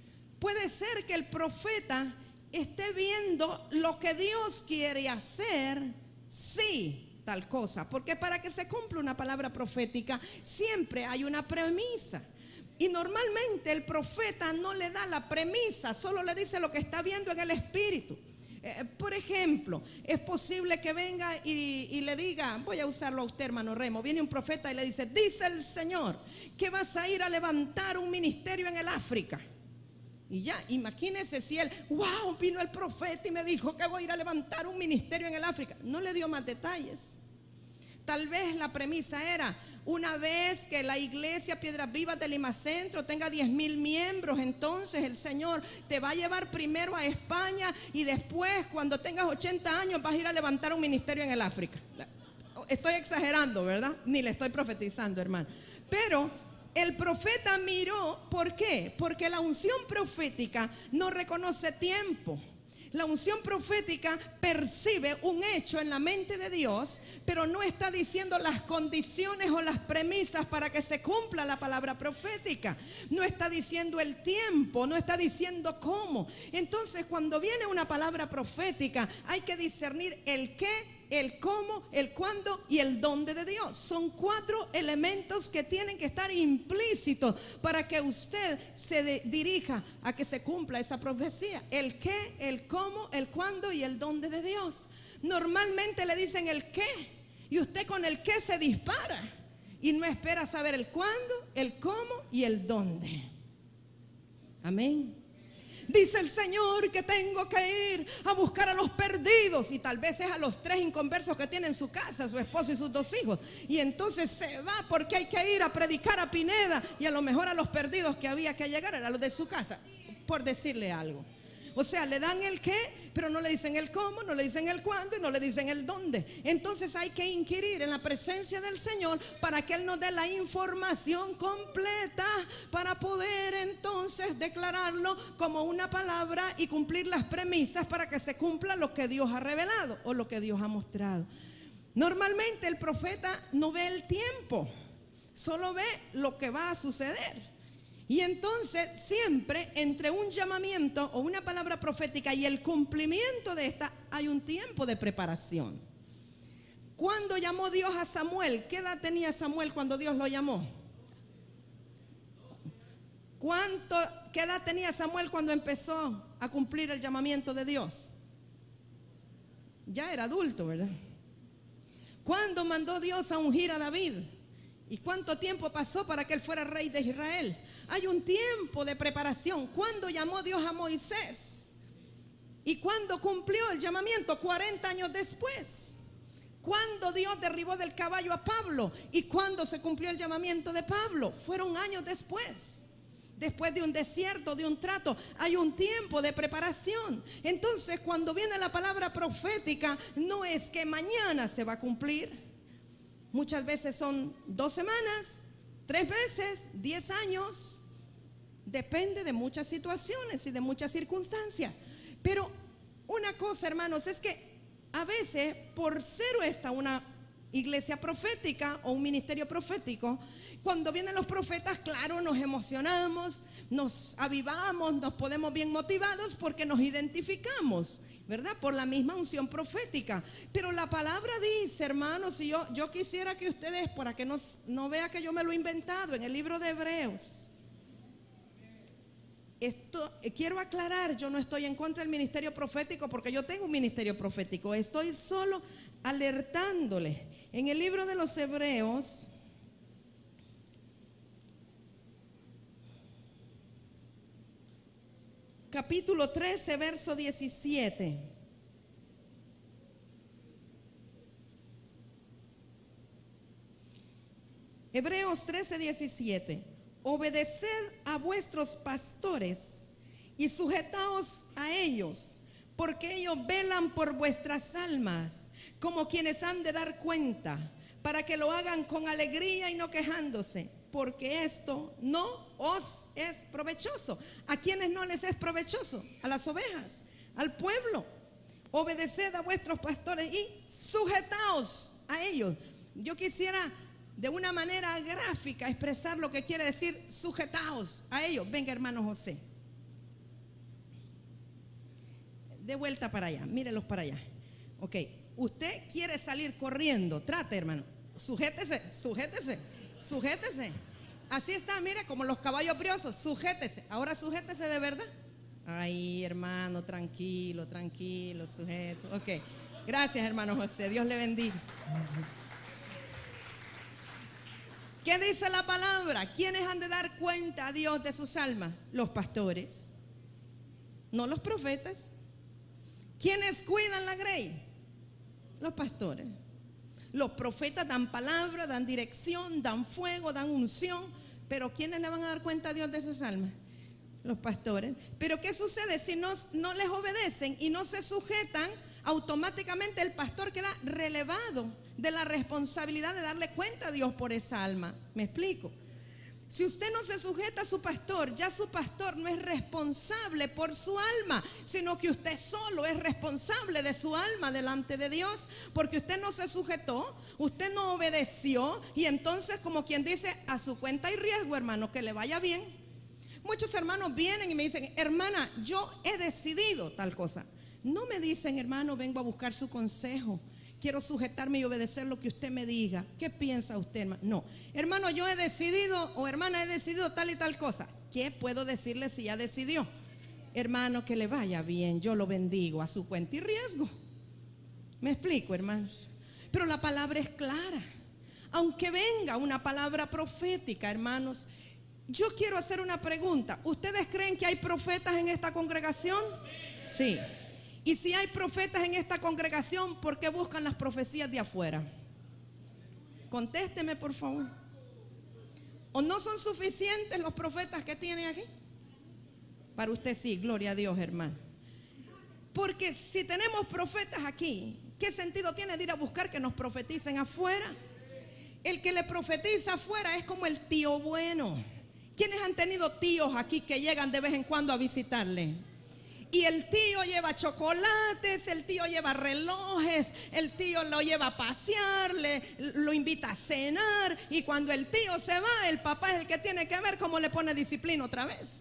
puede ser que el profeta esté viendo lo que Dios quiere hacer, sí, tal cosa, porque para que se cumpla una palabra profética siempre hay una premisa. Y normalmente el profeta no le da la premisa, solo le dice lo que está viendo en el espíritu. Eh, por ejemplo, es posible que venga y, y le diga, voy a usarlo a usted, hermano Remo, viene un profeta y le dice, dice el Señor que vas a ir a levantar un ministerio en el África. Y ya, imagínese si él, wow, vino el profeta y me dijo que voy a ir a levantar un ministerio en el África. No le dio más detalles. Tal vez la premisa era, una vez que la iglesia Piedras Vivas de Lima Centro tenga diez mil miembros, entonces el Señor te va a llevar primero a España y después, cuando tengas ochenta años, vas a ir a levantar un ministerio en el África. Estoy exagerando, ¿verdad? Ni le estoy profetizando, hermano. Pero el profeta miró, ¿por qué? Porque la unción profética no reconoce tiempo. La unción profética percibe un hecho en la mente de Dios, pero no está diciendo las condiciones o las premisas para que se cumpla la palabra profética. No está diciendo el tiempo, no está diciendo cómo. Entonces, cuando viene una palabra profética, hay que discernir el qué, el cómo, el cuándo y el dónde de Dios. Son cuatro elementos que tienen que estar implícitos para que usted se de, dirija a que se cumpla esa profecía. El qué, el cómo, el cuándo y el dónde de Dios. Normalmente le dicen el qué y usted con el qué se dispara y no espera saber el cuándo, el cómo y el dónde. Amén. Dice el Señor que tengo que ir a buscar a los perdidos, y tal vez es a los tres inconversos que tiene en su casa, su esposo y sus dos hijos, y entonces se va porque hay que ir a predicar a Pineda, y a lo mejor a los perdidos que había que llegar eran los de su casa, por decirle algo. O sea, le dan el qué, pero no le dicen el cómo, no le dicen el cuándo y no le dicen el dónde. Entonces hay que inquirir en la presencia del Señor para que Él nos dé la información completa para poder entonces declararlo como una palabra y cumplir las premisas para que se cumpla lo que Dios ha revelado o lo que Dios ha mostrado. Normalmente el profeta no ve el tiempo, solo ve lo que va a suceder. Y entonces siempre entre un llamamiento o una palabra profética y el cumplimiento de esta hay un tiempo de preparación. ¿Cuándo llamó Dios a Samuel? ¿Qué edad tenía Samuel cuando Dios lo llamó? ¿Cuánto, ¿Qué edad tenía Samuel cuando empezó a cumplir el llamamiento de Dios? Ya era adulto, ¿verdad? ¿Cuándo mandó Dios a ungir a David? ¿Y cuánto tiempo pasó para que él fuera rey de Israel? Hay un tiempo de preparación. ¿Cuándo llamó Dios a Moisés? ¿Y cuándo cumplió el llamamiento? cuarenta años después. ¿Cuándo Dios derribó del caballo a Pablo? ¿Y cuándo se cumplió el llamamiento de Pablo? Fueron años después. Después de un desierto, de un trato, hay un tiempo de preparación. Entonces, cuando viene la palabra profética, no es que mañana se va a cumplir. Muchas veces son dos semanas, tres veces, diez años. Depende de muchas situaciones y de muchas circunstancias. Pero una cosa, hermanos, es que a veces, por ser esta una iglesia profética o un ministerio profético, cuando vienen los profetas, claro, nos emocionamos, nos avivamos, nos ponemos bien motivados porque nos identificamos, ¿verdad? Por la misma unción profética. Pero la palabra dice, hermanos, y yo, yo quisiera que ustedes, para que no, no vea que yo me lo he inventado, en el libro de Hebreos, esto, eh, quiero aclarar, yo no estoy en contra del ministerio profético porque yo tengo un ministerio profético, estoy solo alertándole. En el libro de los Hebreos, capítulo trece, verso diecisiete. Hebreos trece, diecisiete. Obedeced a vuestros pastores y sujetaos a ellos, porque ellos velan por vuestras almas, como quienes han de dar cuenta, para que lo hagan con alegría y no quejándose, porque esto no os es provechoso. ¿A quienes no les es provechoso? A las ovejas, al pueblo. Obedeced a vuestros pastores y sujetaos a ellos. Yo quisiera de una manera gráfica expresar lo que quiere decir sujetaos a ellos. Venga, hermano José, de vuelta para allá, mírenlos para allá. Ok, Usted quiere salir corriendo, trate, hermano. Sujétese, sujétese, sujétese. Así está, mire, como los caballos briosos, sujétese. Ahora sujétese de verdad. Ay, hermano, tranquilo, tranquilo, sujeto. Ok, gracias, hermano José, Dios le bendiga. ¿Qué dice la palabra? ¿Quiénes han de dar cuenta a Dios de sus almas? Los pastores, no los profetas. ¿Quiénes cuidan la grey? Los pastores. Los profetas dan palabra, dan dirección, dan fuego, dan unción. Pero ¿quiénes le van a dar cuenta a Dios de sus almas? Los pastores. Pero ¿qué sucede si no, no les obedecen y no se sujetan? Automáticamente el pastor queda relevado de la responsabilidad de darle cuenta a Dios por esa alma. ¿Me explico? Si usted no se sujeta a su pastor, ya su pastor no es responsable por su alma, sino que usted solo es responsable de su alma delante de Dios, porque usted no se sujetó, usted no obedeció, y entonces, como quien dice, a su cuenta y riesgo, hermano, que le vaya bien. Muchos hermanos vienen y me dicen: hermana, yo he decidido tal cosa. No me dicen: hermano, vengo a buscar su consejo, quiero sujetarme y obedecer lo que usted me diga. ¿Qué piensa usted, hermano? No, hermano, yo he decidido, o hermana, he decidido tal y tal cosa. ¿Qué puedo decirle si ya decidió? Hermano, que le vaya bien, yo lo bendigo, a su cuenta y riesgo. ¿Me explico, hermanos? Pero la palabra es clara. Aunque venga una palabra profética, hermanos, yo quiero hacer una pregunta. ¿Ustedes creen que hay profetas en esta congregación? Sí. Y si hay profetas en esta congregación, ¿por qué buscan las profecías de afuera? Contésteme, por favor. ¿O no son suficientes los profetas que tienen aquí? Para usted sí, gloria a Dios, hermano. Porque si tenemos profetas aquí, ¿qué sentido tiene de ir a buscar que nos profeticen afuera? El que le profetiza afuera es como el tío bueno. ¿Quiénes han tenido tíos aquí que llegan de vez en cuando a visitarle? Y el tío lleva chocolates, el tío lleva relojes, el tío lo lleva a pasear, le, lo invita a cenar. Y cuando el tío se va, el papá es el que tiene que ver cómo le pone disciplina otra vez.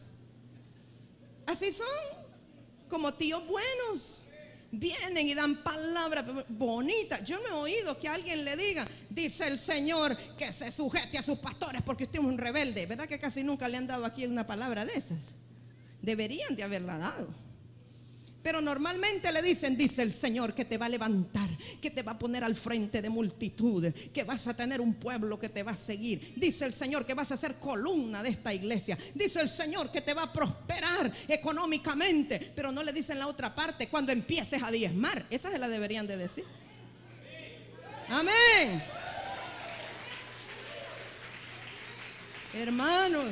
Así son, como tíos buenos. Vienen y dan palabras bonitas. Yo no he oído que alguien le diga: dice el Señor que se sujete a sus pastores porque usted es un rebelde. ¿Verdad que casi nunca le han dado aquí una palabra de esas? Deberían de haberla dado. Pero normalmente le dicen: dice el Señor que te va a levantar, que te va a poner al frente de multitudes, que vas a tener un pueblo que te va a seguir. Dice el Señor que vas a ser columna de esta iglesia. Dice el Señor que te va a prosperar económicamente. Pero no le dicen la otra parte: cuando empieces a diezmar. Esa se la deberían de decir. Amén. Hermanos,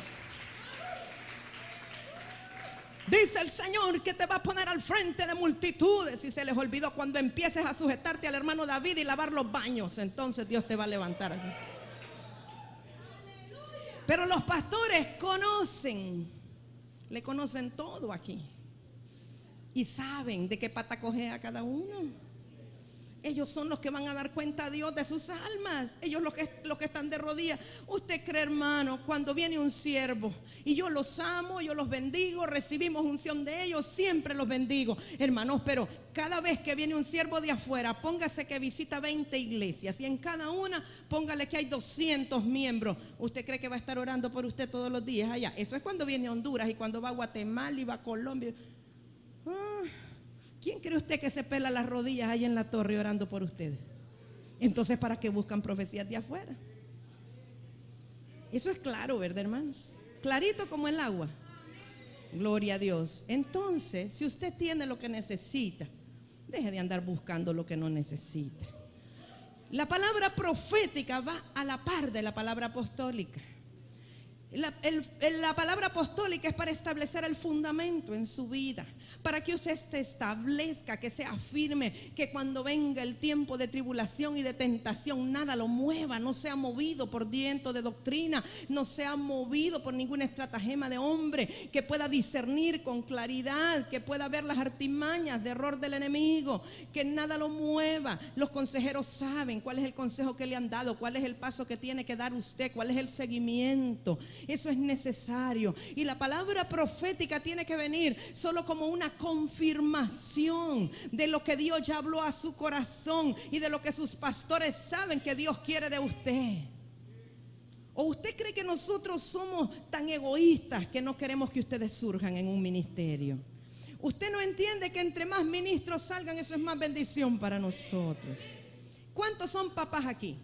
dice el Señor que te va a poner al frente de multitudes. Y se les olvidó: cuando empieces a sujetarte al hermano David y lavar los baños, entonces Dios te va a levantar. Pero los pastores conocen, le conocen todo aquí, y saben de qué pata cojea cada uno. Ellos son los que van a dar cuenta a Dios de sus almas. Ellos los que, los que están de rodillas. Usted cree, hermano, cuando viene un siervo y yo los amo, yo los bendigo, recibimos unción de ellos, siempre los bendigo, hermanos. Pero cada vez que viene un siervo de afuera, póngase que visita veinte iglesias y en cada una póngale que hay doscientos miembros. ¿Usted cree que va a estar orando por usted todos los días allá? Eso es cuando viene a Honduras y cuando va a Guatemala y va a Colombia. Ah, ¿quién cree usted que se pela las rodillas ahí en la torre orando por ustedes? Entonces, ¿para qué buscan profecías de afuera? Eso es claro, ¿verdad, hermanos? Clarito como el agua. Gloria a Dios. Entonces, si usted tiene lo que necesita, deje de andar buscando lo que no necesita. La palabra profética va a la par de la palabra apostólica. La, el, la palabra apostólica es para establecer el fundamento en su vida, para que usted se establezca, que sea firme, que cuando venga el tiempo de tribulación y de tentación, nada lo mueva, no sea movido por viento de doctrina, no sea movido por ninguna estratagema de hombre, que pueda discernir con claridad, que pueda ver las artimañas de error del enemigo, que nada lo mueva. Los consejeros saben cuál es el consejo que le han dado, cuál es el paso que tiene que dar usted, cuál es el seguimiento. Eso es necesario. Y la palabra profética tiene que venir solo como una confirmación de lo que Dios ya habló a su corazón y de lo que sus pastores saben que Dios quiere de usted. ¿O usted cree que nosotros somos tan egoístas que no queremos que ustedes surjan en un ministerio? Usted no entiende que entre más ministros salgan, eso es más bendición para nosotros. ¿Cuántos son papás aquí?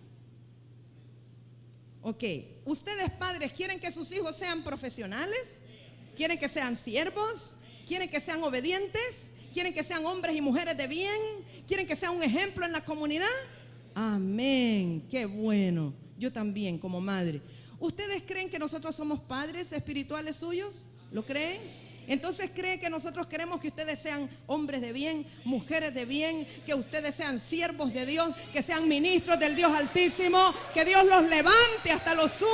Ok, ustedes padres, ¿quieren que sus hijos sean profesionales? ¿Quieren que sean siervos? ¿Quieren que sean obedientes? ¿Quieren que sean hombres y mujeres de bien? ¿Quieren que sean un ejemplo en la comunidad? Amén, qué bueno. Yo también como madre. ¿Ustedes creen que nosotros somos padres espirituales suyos? ¿Lo creen? Entonces creen que nosotros queremos que ustedes sean hombres de bien, mujeres de bien, que ustedes sean siervos de Dios, que sean ministros del Dios Altísimo, que Dios los levante hasta lo sumo.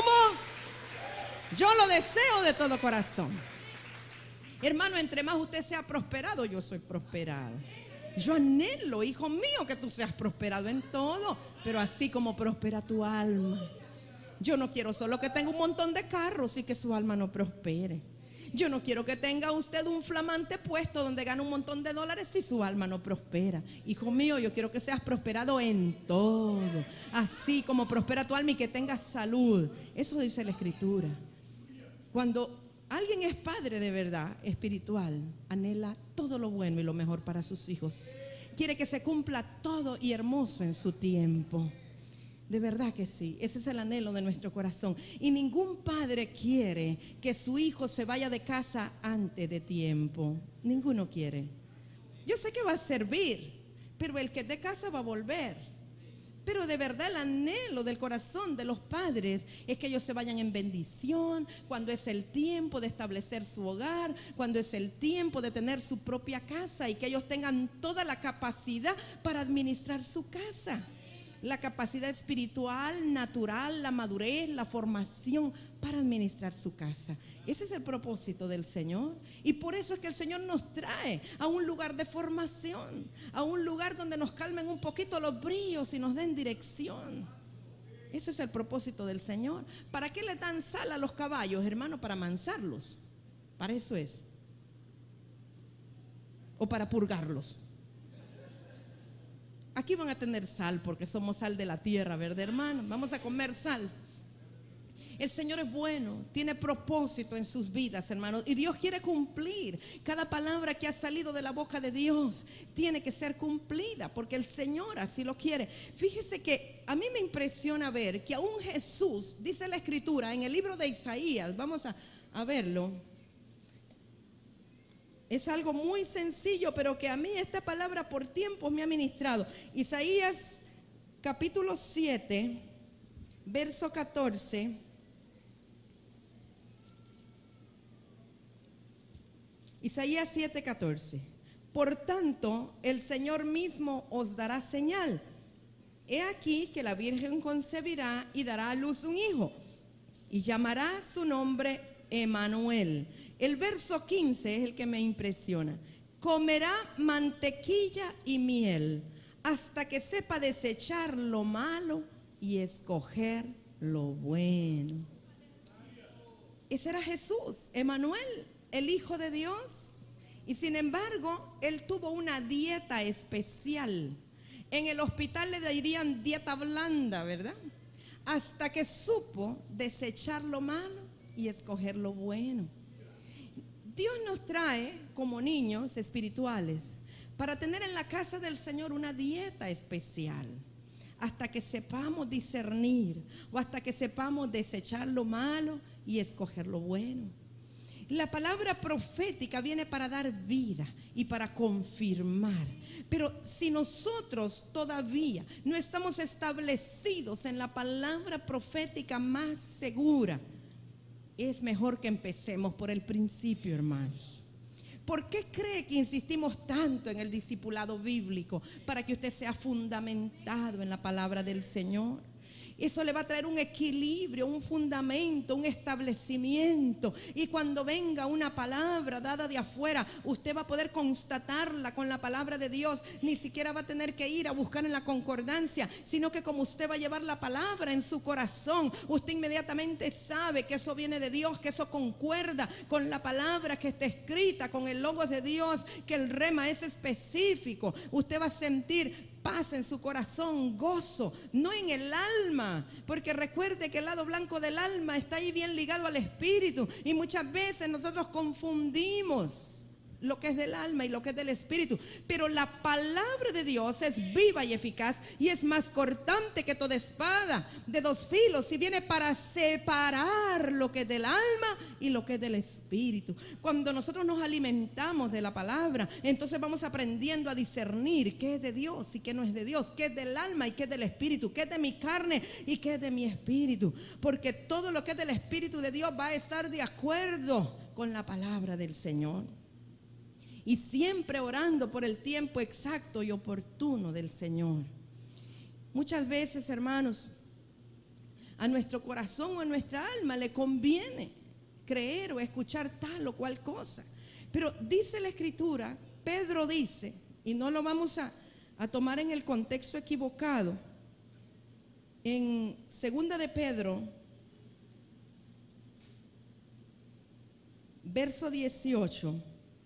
Yo lo deseo de todo corazón. Hermano, entre más usted sea prosperado, yo soy prosperado. Yo anhelo, hijo mío, que tú seas prosperado en todo, pero así como prospera tu alma. Yo no quiero solo que tenga un montón de carros y que su alma no prospere. Yo no quiero que tenga usted un flamante puesto donde gana un montón de dólares si su alma no prospera. Hijo mío, yo quiero que seas prosperado en todo, así como prospera tu alma y que tengas salud. Eso dice la Escritura. Cuando alguien es padre de verdad, espiritual, anhela todo lo bueno y lo mejor para sus hijos. Quiere que se cumpla todo y hermoso en su tiempo. De verdad que sí, ese es el anhelo de nuestro corazón. Y ningún padre quiere que su hijo se vaya de casa antes de tiempo. Ninguno quiere. Yo sé que va a servir, pero el que es de casa va a volver. Pero de verdad el anhelo del corazón de los padres es que ellos se vayan en bendición, cuando es el tiempo de establecer su hogar, cuando es el tiempo de tener su propia casa y que ellos tengan toda la capacidad para administrar su casa. La capacidad espiritual, natural, la madurez, la formación para administrar su casa. Ese es el propósito del Señor. Y por eso es que el Señor nos trae a un lugar de formación, a un lugar donde nos calmen un poquito los bríos y nos den dirección. Ese es el propósito del Señor. ¿Para qué le dan sal a los caballos, hermano? Para amansarlos. Para eso es. O para purgarlos. Aquí van a tener sal porque somos sal de la tierra, ¿verdad, hermano? Vamos a comer sal. El Señor es bueno, tiene propósito en sus vidas, hermanos, y Dios quiere cumplir. Cada palabra que ha salido de la boca de Dios tiene que ser cumplida porque el Señor así lo quiere. Fíjese que a mí me impresiona ver que aún Jesús, dice la Escritura en el libro de Isaías, vamos a, a verlo. Es algo muy sencillo, pero que a mí esta palabra por tiempos me ha ministrado. Isaías capítulo siete, verso catorce. Isaías siete, catorce. Por tanto, el Señor mismo os dará señal. He aquí que la Virgen concebirá y dará a luz un hijo, y llamará su nombre Emmanuel. El verso quince es el que me impresiona. Comerá mantequilla y miel hasta que sepa desechar lo malo y escoger lo bueno. Ese era Jesús, Emmanuel, el Hijo de Dios. Y sin embargo, él tuvo una dieta especial. En el hospital le dirían dieta blanda, ¿verdad? Hasta que supo desechar lo malo y escoger lo bueno. Dios nos trae como niños espirituales para tener en la casa del Señor una dieta especial, hasta que sepamos discernir o hasta que sepamos desechar lo malo y escoger lo bueno. La palabra profética viene para dar vida y para confirmar. Pero si nosotros todavía no estamos establecidos en la palabra profética más segura, es mejor que empecemos por el principio, hermanos. ¿Por qué cree que insistimos tanto en el discipulado bíblico? Para que usted sea fundamentado en la palabra del Señor. Eso le va a traer un equilibrio, un fundamento, un establecimiento. Y cuando venga una palabra dada de afuera, usted va a poder constatarla con la palabra de Dios. Ni siquiera va a tener que ir a buscar en la concordancia, sino que como usted va a llevar la palabra en su corazón, usted inmediatamente sabe que eso viene de Dios, que eso concuerda con la palabra que está escrita, con el logos de Dios, que el rema es específico. Usted va a sentir paz en su corazón, gozo, no en el alma, porque recuerde que el lado blanco del alma está ahí bien ligado al espíritu, y muchas veces nosotros confundimos lo que es del alma y lo que es del espíritu. Pero la palabra de Dios es viva y eficaz, y es más cortante que toda espada de dos filos, y viene para separar lo que es del alma y lo que es del espíritu. Cuando nosotros nos alimentamos de la palabra, entonces vamos aprendiendo a discernir qué es de Dios y qué no es de Dios, qué es del alma y qué es del espíritu, qué es de mi carne y qué es de mi espíritu, porque todo lo que es del espíritu de Dios va a estar de acuerdo con la palabra del Señor. Y siempre orando por el tiempo exacto y oportuno del Señor. Muchas veces, hermanos, a nuestro corazón o a nuestra alma le conviene creer o escuchar tal o cual cosa. Pero dice la Escritura, Pedro dice, y no lo vamos a, a tomar en el contexto equivocado, en segunda de Pedro, verso dieciocho.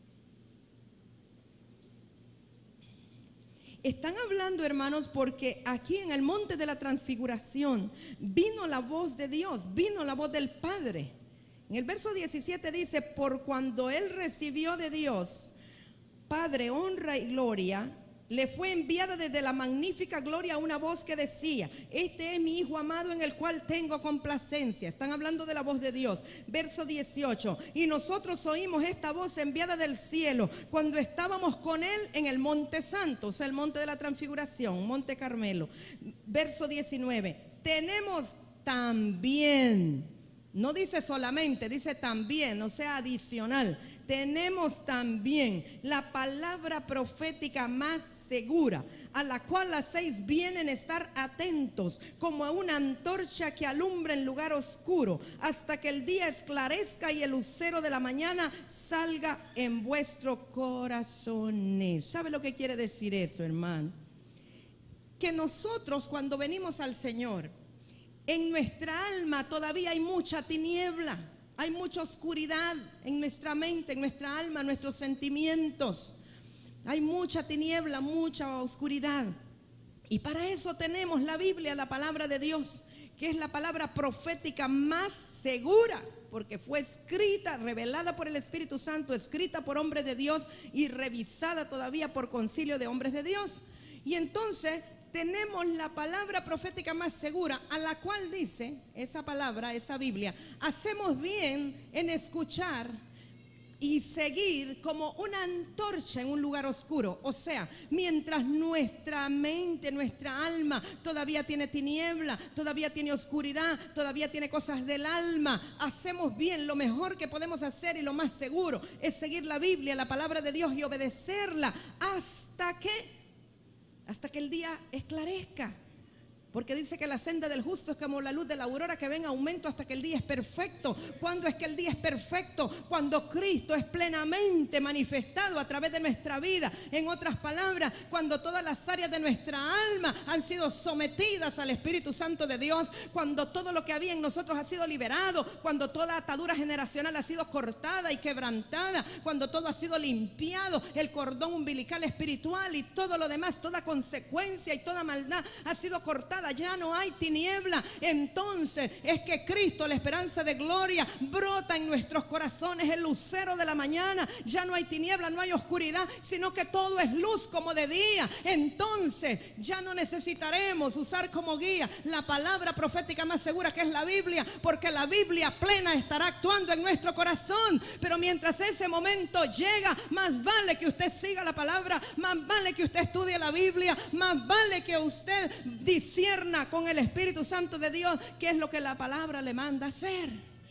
Están hablando, hermanos, porque aquí en el monte de la transfiguración vino la voz de Dios, vino la voz del Padre. En el verso diecisiete dice, por cuando él recibió de Dios, Padre, honra y gloria, le fue enviada desde la magnífica gloria una voz que decía, este es mi Hijo amado en el cual tengo complacencia. Están hablando de la voz de Dios. Verso dieciocho, y nosotros oímos esta voz enviada del cielo cuando estábamos con él en el monte santo, o sea, el monte de la transfiguración, monte Carmelo. Verso diecinueve, tenemos también, no dice solamente, dice también, o sea, adicional. Tenemos también la palabra profética más segura, a la cual hacéis bien en estar atentos, como a una antorcha que alumbra en lugar oscuro, hasta que el día esclarezca y el lucero de la mañana salga en vuestros corazones. ¿Sabe lo que quiere decir eso, hermano? Que nosotros cuando venimos al Señor, en nuestra alma todavía hay mucha tiniebla. Hay mucha oscuridad en nuestra mente, en nuestra alma, en nuestros sentimientos. Hay mucha tiniebla, mucha oscuridad. Y para eso tenemos la Biblia, la palabra de Dios, que es la palabra profética más segura, porque fue escrita, revelada por el Espíritu Santo, escrita por hombres de Dios y revisada todavía por concilio de hombres de Dios. Y entonces tenemos la palabra profética más segura, a la cual dice esa palabra, esa Biblia, hacemos bien en escuchar y seguir como una antorcha en un lugar oscuro. O sea, mientras nuestra mente, nuestra alma todavía tiene tiniebla, todavía tiene oscuridad, todavía tiene cosas del alma, hacemos bien. Lo mejor que podemos hacer y lo más seguro es seguir la Biblia, la palabra de Dios, y obedecerla hasta que hasta que el día esclarezca, porque dice que la senda del justo es como la luz de la aurora que ve en aumento hasta que el día es perfecto. ¿Cuándo es que el día es perfecto? Cuando Cristo es plenamente manifestado a través de nuestra vida. En otras palabras, cuando todas las áreas de nuestra alma han sido sometidas al Espíritu Santo de Dios, cuando todo lo que había en nosotros ha sido liberado, cuando toda atadura generacional ha sido cortada y quebrantada, cuando todo ha sido limpiado, el cordón umbilical espiritual y todo lo demás, toda consecuencia y toda maldad ha sido cortada. Ya no hay tiniebla. Entonces es que Cristo, la esperanza de gloria, brota en nuestros corazones, el lucero de la mañana. Ya no hay tiniebla, no hay oscuridad, sino que todo es luz como de día. Entonces ya no necesitaremos usar como guía la palabra profética más segura, que es la Biblia, porque la Biblia plena estará actuando en nuestro corazón. Pero mientras ese momento llega, más vale que usted siga la palabra, más vale que usted estudie la Biblia, más vale que usted discierna con el Espíritu Santo de Dios qué es lo que la palabra le manda hacer.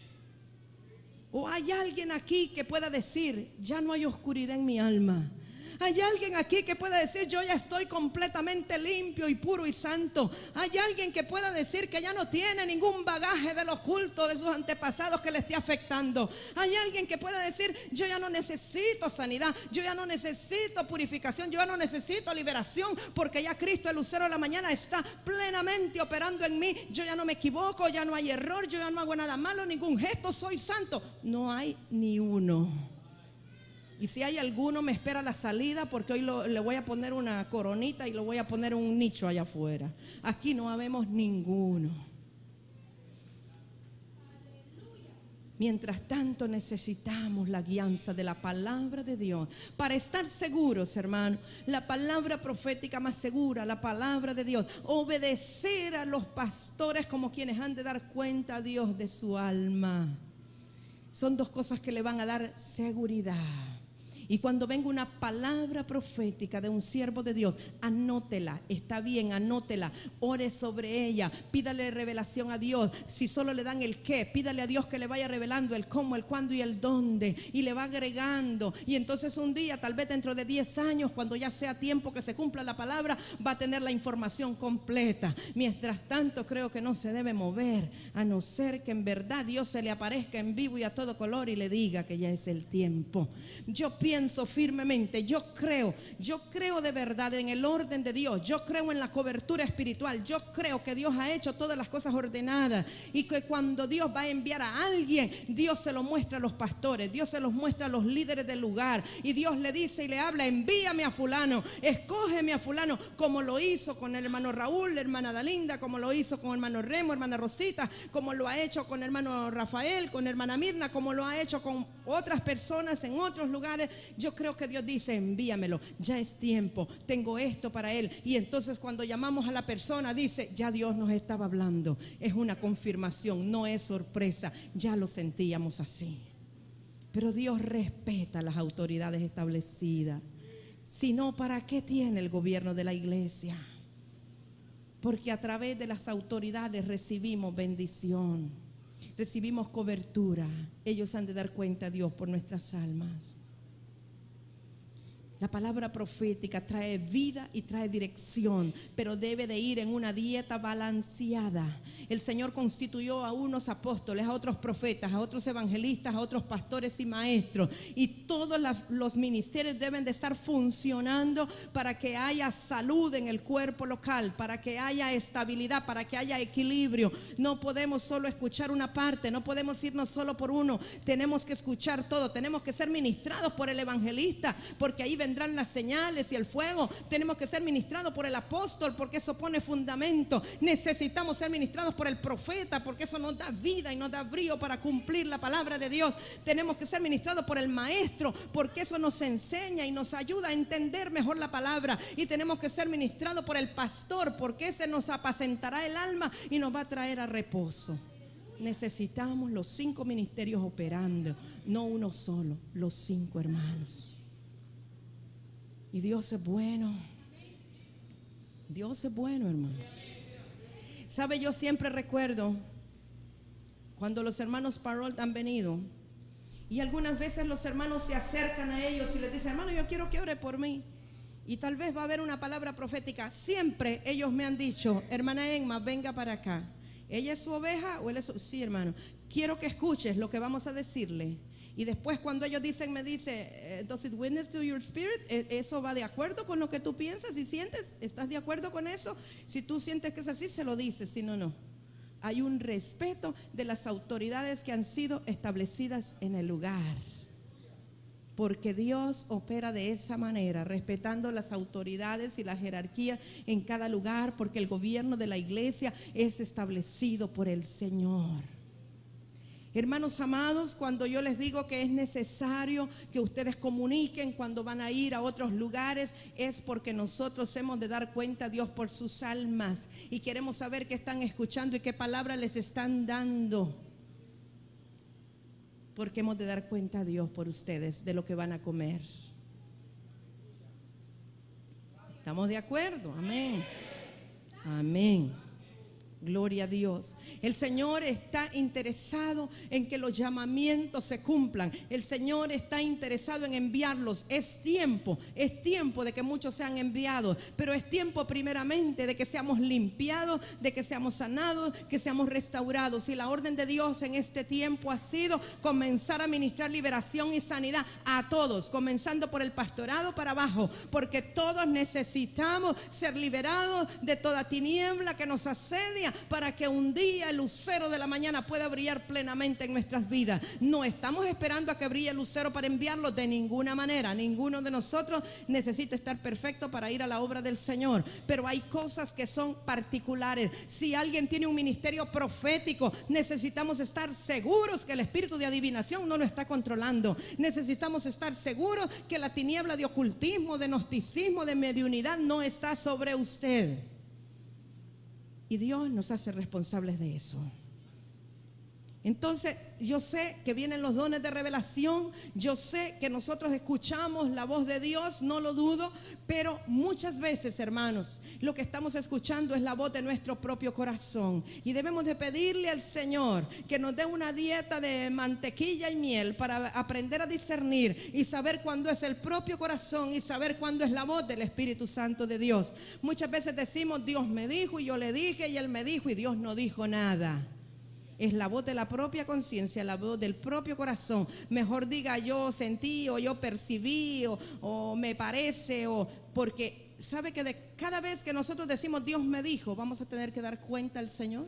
¿O hay alguien aquí que pueda decir, ya no hay oscuridad en mi alma? Hay alguien aquí que pueda decir: yo ya estoy completamente limpio y puro y santo. Hay alguien que pueda decir que ya no tiene ningún bagaje del oculto de sus antepasados que le esté afectando. Hay alguien que pueda decir: yo ya no necesito sanidad, yo ya no necesito purificación, yo ya no necesito liberación, porque ya Cristo, el lucero de la mañana, está plenamente operando en mí. Yo ya no me equivoco, ya no hay error, yo ya no hago nada malo, ningún gesto, soy santo. No hay ni uno. Y si hay alguno, me espera la salida, porque hoy lo, le voy a poner una coronita y lo voy a poner un nicho allá afuera. Aquí no habemos ninguno. Mientras tanto, necesitamos la guianza de la palabra de Dios para estar seguros, hermano. La palabra profética más segura, la palabra de Dios. Obedecer a los pastores como quienes han de dar cuenta a Dios de su alma. Son dos cosas que le van a dar seguridad. Y cuando venga una palabra profética de un siervo de Dios, anótela, está bien, anótela, ore sobre ella, pídale revelación a Dios. Si solo le dan el qué, pídale a Dios que le vaya revelando el cómo, el cuándo y el dónde, y le va agregando. Y entonces un día, tal vez dentro de diez años, cuando ya sea tiempo que se cumpla la palabra, va a tener la información completa. Mientras tanto, creo que no se debe mover, a no ser que en verdad Dios se le aparezca en vivo y a todo color y le diga que ya es el tiempo. Yo pienso firmemente, yo creo, yo creo de verdad en el orden de Dios, yo creo en la cobertura espiritual, yo creo que Dios ha hecho todas las cosas ordenadas y que cuando Dios va a enviar a alguien, Dios se lo muestra a los pastores, Dios se los muestra a los líderes del lugar y Dios le dice y le habla: envíame a fulano, escógeme a fulano, como lo hizo con el hermano Raúl, la hermana Dalinda, como lo hizo con el hermano Remo, hermana Rosita, como lo ha hecho con el hermano Rafael, con hermana Mirna, como lo ha hecho con otras personas en otros lugares. Yo creo que Dios dice: envíamelo, ya es tiempo, tengo esto para él. Y entonces cuando llamamos a la persona, dice: ya Dios nos estaba hablando. Es una confirmación, no es sorpresa, ya lo sentíamos así. Pero Dios respeta las autoridades establecidas. Si no, ¿para qué tiene el gobierno de la iglesia? Porque a través de las autoridades recibimos bendición, recibimos cobertura. Ellos han de dar cuenta a Dios por nuestras almas. La palabra profética trae vida y trae dirección, pero debe de ir en una dieta balanceada. El Señor constituyó a unos apóstoles, a otros profetas, a otros evangelistas, a otros pastores y maestros. Y todos los ministerios deben de estar funcionando para que haya salud en el cuerpo local, para que haya estabilidad, para que haya equilibrio. No podemos solo escuchar una parte, no podemos irnos solo por uno. Tenemos que escuchar todo, tenemos que ser ministrados por el evangelista, porque ahí vendrán las señales y el fuego. Tenemos que ser ministrados por el apóstol, porque eso pone fundamento. Necesitamos ser ministrados por el profeta, porque eso nos da vida y nos da brío para cumplir la palabra de Dios. Tenemos que ser ministrados por el maestro, porque eso nos enseña y nos ayuda a entender mejor la palabra. Y tenemos que ser ministrados por el pastor, porque ese nos apacentará el alma y nos va a traer a reposo. Necesitamos los cinco ministerios operando, no uno solo, los cinco, hermanos. Y Dios es bueno. Dios es bueno, hermanos. Sabe, yo siempre recuerdo cuando los hermanos Parol han venido, y algunas veces los hermanos se acercan a ellos y les dicen: hermano, yo quiero que ore por mí. Y tal vez va a haber una palabra profética. Siempre ellos me han dicho: hermana Emma, venga para acá. ¿Ella es su oveja o él es su...? Sí, hermano, quiero que escuches lo que vamos a decirle. Y después cuando ellos dicen, me dice: does it witness to your spirit? ¿Eso va de acuerdo con lo que tú piensas y sientes? ¿Estás de acuerdo con eso? Si tú sientes que es así, se lo dices. Si no, no. Hay un respeto de las autoridades que han sido establecidas en el lugar, porque Dios opera de esa manera, respetando las autoridades y la jerarquía en cada lugar, porque el gobierno de la iglesia es establecido por el Señor. Hermanos amados, cuando yo les digo que es necesario que ustedes comuniquen cuando van a ir a otros lugares, es porque nosotros hemos de dar cuenta a Dios por sus almas y queremos saber qué están escuchando y qué palabra les están dando, porque hemos de dar cuenta a Dios por ustedes de lo que van a comer. ¿Estamos de acuerdo? Amén. Amén. Gloria a Dios. El Señor está interesado en que los llamamientos se cumplan. El Señor está interesado en enviarlos. Es tiempo, es tiempo de que muchos sean enviados, pero es tiempo primeramente de que seamos limpiados, de que seamos sanados, que seamos restaurados. Y la orden de Dios en este tiempo ha sido comenzar a ministrar liberación y sanidad a todos, comenzando por el pastorado para abajo, porque todos necesitamos ser liberados de toda tiniebla que nos asedia, para que un día el lucero de la mañana pueda brillar plenamente en nuestras vidas. No estamos esperando a que brille el lucero para enviarlo de ninguna manera. Ninguno de nosotros necesita estar perfecto para ir a la obra del Señor, pero hay cosas que son particulares. Si alguien tiene un ministerio profético, necesitamos estar seguros que el espíritu de adivinación no lo está controlando. Necesitamos estar seguros que la tiniebla de ocultismo, de gnosticismo, de mediunidad no está sobre usted. Y Dios nos hace responsables de eso. Entonces, yo sé que vienen los dones de revelación, yo sé que nosotros escuchamos la voz de Dios, no lo dudo, pero muchas veces, hermanos, lo que estamos escuchando es la voz de nuestro propio corazón. Y debemos de pedirle al Señor que nos dé una dieta de mantequilla y miel para aprender a discernir y saber cuándo es el propio corazón y saber cuándo es la voz del Espíritu Santo de Dios. Muchas veces decimos, Dios me dijo y yo le dije y Él me dijo y Dios no dijo nada. Es la voz de la propia conciencia, la voz del propio corazón. Mejor diga yo sentí o yo percibí o, o me parece, o porque sabe que de cada vez que nosotros decimos Dios me dijo, vamos a tener que dar cuenta al Señor.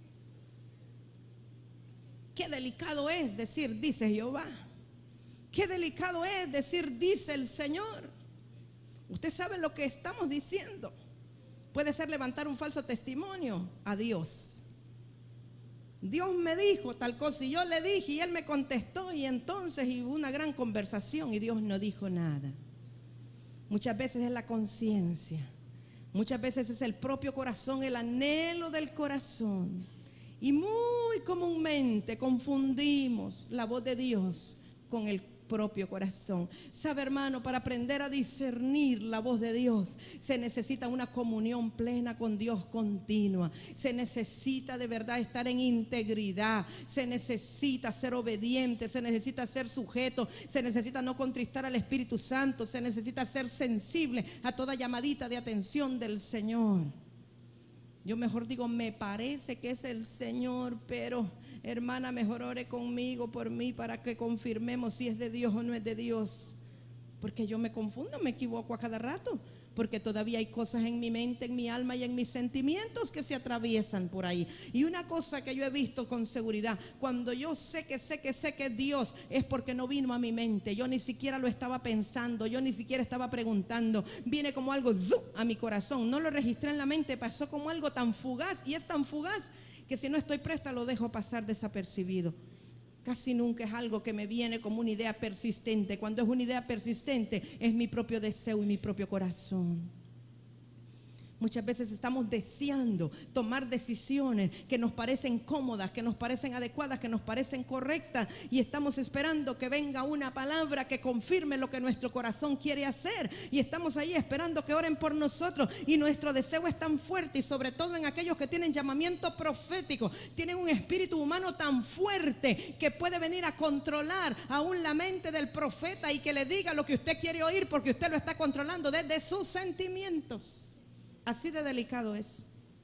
Qué delicado es decir dice Jehová. Qué delicado es decir dice el Señor. Usted sabe lo que estamos diciendo. Puede ser levantar un falso testimonio a Dios. Dios me dijo tal cosa y yo le dije y Él me contestó y entonces hubo una gran conversación y Dios no dijo nada. Muchas veces es la conciencia, muchas veces es el propio corazón, el anhelo del corazón. Y muy comúnmente confundimos la voz de Dios con el propio corazón. Sabe, hermano, para aprender a discernir la voz de Dios se necesita una comunión plena con Dios continua. Se necesita de verdad estar en integridad. Se necesita ser obediente. Se necesita ser sujeto. Se necesita no contristar al Espíritu Santo. Se necesita ser sensible a toda llamadita de atención del Señor. Yo mejor digo, me parece que es el Señor, pero hermana, mejor ore conmigo por mí para que confirmemos si es de Dios o no es de Dios. Porque yo me confundo, me equivoco a cada rato, porque todavía hay cosas en mi mente, en mi alma y en mis sentimientos que se atraviesan por ahí. Y una cosa que yo he visto con seguridad, cuando yo sé que sé que sé que es Dios, es porque no vino a mi mente. Yo ni siquiera lo estaba pensando, yo ni siquiera estaba preguntando. Viene como algo ¡zum! A mi corazón. No lo registré en la mente, pasó como algo tan fugaz, y es tan fugaz que si no estoy presta lo dejo pasar desapercibido. Casi nunca es algo que me viene como una idea persistente. Cuando es una idea persistente es mi propio deseo y mi propio corazón. Muchas veces estamos deseando tomar decisiones que nos parecen cómodas, que nos parecen adecuadas, que nos parecen correctas, y estamos esperando que venga una palabra que confirme lo que nuestro corazón quiere hacer, y estamos ahí esperando que oren por nosotros, y nuestro deseo es tan fuerte, y sobre todo en aquellos que tienen llamamiento profético, tienen un espíritu humano tan fuerte que puede venir a controlar aún la mente del profeta y que le diga lo que usted quiere oír porque usted lo está controlando desde sus sentimientos. Así de delicado es.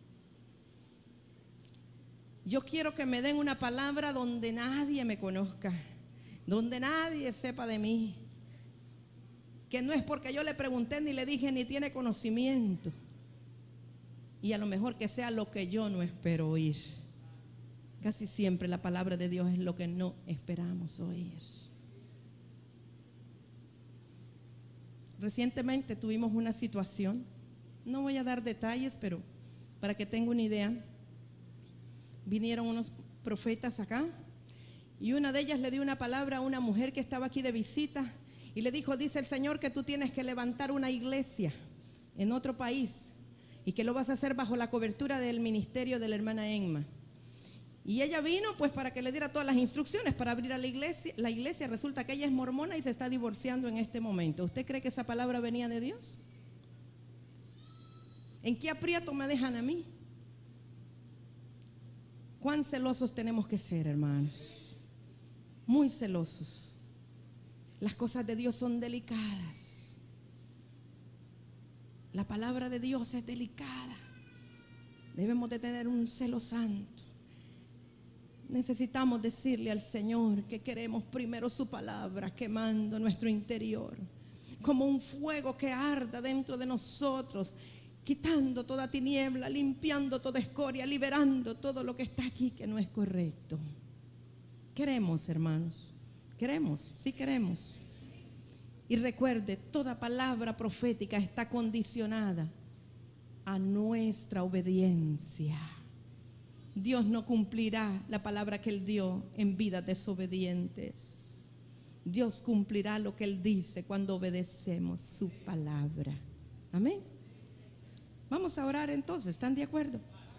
Yo quiero que me den una palabra donde nadie me conozca, donde nadie sepa de mí, que no es porque yo le pregunté ni le dije ni tiene conocimiento, y a lo mejor que sea lo que yo no espero oír. Casi siempre la palabra de Dios es lo que no esperamos oír. Recientemente tuvimos una situación. No voy a dar detalles, pero para que tenga una idea, vinieron unos profetas acá y una de ellas le dio una palabra a una mujer que estaba aquí de visita y le dijo, dice el Señor que tú tienes que levantar una iglesia en otro país y que lo vas a hacer bajo la cobertura del ministerio de la hermana Emma. Y ella vino pues para que le diera todas las instrucciones para abrir a la iglesia. La iglesia resulta que ella es mormona y se está divorciando en este momento. ¿Usted cree que esa palabra venía de Dios? ¿En qué aprieto me dejan a mí? ¿Cuán celosos tenemos que ser, hermanos? Muy celosos. Las cosas de Dios son delicadas. La palabra de Dios es delicada. Debemos de tener un celo santo. Necesitamos decirle al Señor que queremos primero su palabra quemando nuestro interior, como un fuego que arda dentro de nosotros, quitando toda tiniebla, limpiando toda escoria, liberando todo lo que está aquí que no es correcto. Queremos, hermanos, queremos, sí queremos. Y recuerde, toda palabra profética está condicionada a nuestra obediencia. Dios no cumplirá la palabra que Él dio en vidas desobedientes. Dios cumplirá lo que Él dice cuando obedecemos su palabra. Amén. Vamos a orar entonces, ¿están de acuerdo?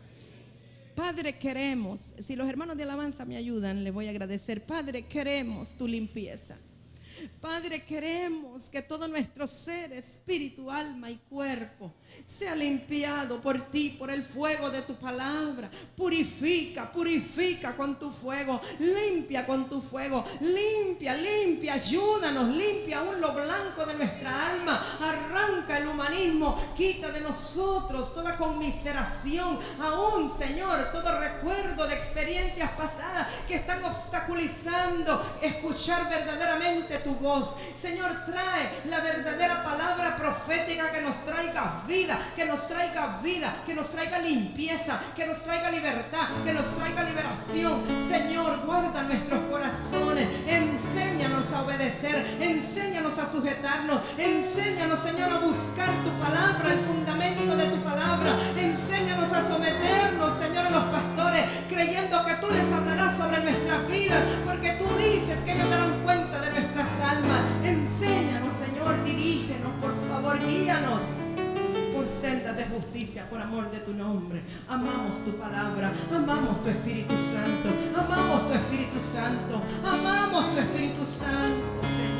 Padre, queremos, si los hermanos de alabanza me ayudan, le voy a agradecer. Padre, queremos tu limpieza. Padre, queremos que todo nuestro ser, espíritu, alma y cuerpo sea limpiado por ti, por el fuego de tu palabra. Purifica, purifica con tu fuego, limpia con tu fuego, limpia, limpia, ayúdanos, limpia aún lo blanco de nuestra alma, arranca el humanismo, quita de nosotros toda conmiseración, aún, Señor, todo recuerdo de experiencias pasadas que están obstaculizando escuchar verdaderamente tu voz. Señor, trae la verdadera palabra profética que nos traiga vida, que nos traiga vida, que nos traiga limpieza, que nos traiga libertad, que nos traiga liberación. Señor, guarda nuestros corazones, enséñanos a obedecer, enséñanos a sujetarnos, enséñanos, Señor, a buscar tu palabra, el fundamento de tu palabra, enséñanos a someternos, Señor, a los pastores, creyendo que tú les hablarás sobre nuestras vidas, porque tú dices que ellos darán cuenta de nuestras almas. Enséñanos, Señor, dirígenos, por favor, guíanos por sendas de justicia, por amor de tu nombre. Amamos tu palabra, amamos tu Espíritu Santo, amamos tu Espíritu Santo, amamos tu Espíritu Santo,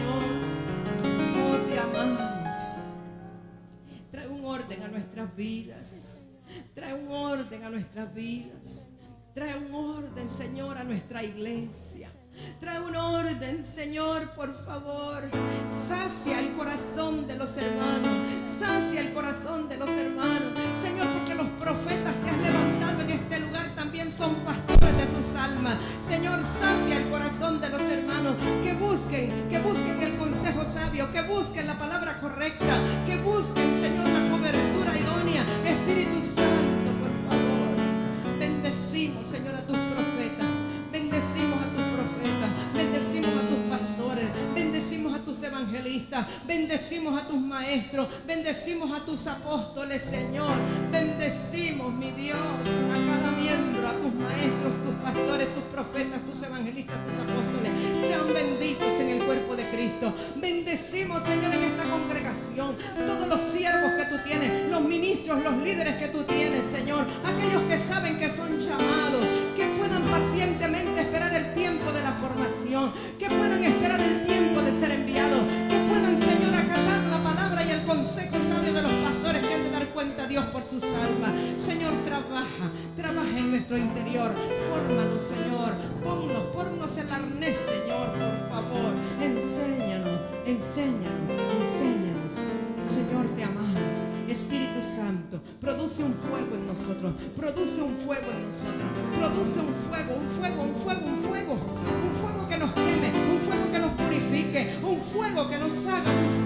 Señor. Oh, te amamos. Trae un orden a nuestras vidas, trae un orden a nuestras vidas, trae un orden, Señor, a nuestra iglesia. Trae un orden, Señor, por favor. Sacia el corazón de los hermanos, sacia el corazón de los hermanos, Señor, porque los profetas que has levantado en este lugar también son pastores de sus almas. Señor, sacia el corazón de los hermanos, que busquen, que busquen el consejo sabio, que busquen la palabra correcta, que busquen, Señor, la cobertura idónea. Espíritu Santo, por favor, bendecimos, Señor, a tus profetas, bendecimos a tus profetas, bendecimos a tus pastores, bendecimos a tus evangelistas, bendecimos a tus maestros, bendecimos a tus apóstoles, Señor, bendecimos, mi Dios, a cada miembro, a tus maestros, tus pastores, tus profetas, tus evangelistas, tus apóstoles, sean benditos en el cuerpo de Cristo. Bendecimos, Señor, en esta congregación, todos los siervos que tú tienes, los ministros, los líderes que tú tienes, Señor, aquellos que saben que son llamados, que puedan pacientemente esperar el tiempo de la formación, que puedan esperar el tiempo de ser enviados, que puedan, Señor, acatar la palabra y el consejo sabio de los pastores que han de dar cuenta a Dios por sus almas. Señor, trabaja, trabaja en nuestro interior, fórmanos, Señor, ponnos, ponnos el arnés, Señor, por favor, enséñanos, enséñanos, enséñanos. Señor, te amamos. Espíritu Santo, produce un fuego en nosotros, produce un fuego en nosotros, produce un fuego, un fuego, un fuego, un fuego, un fuego que nos queme, un fuego que nos purifique, un fuego que nos haga buscar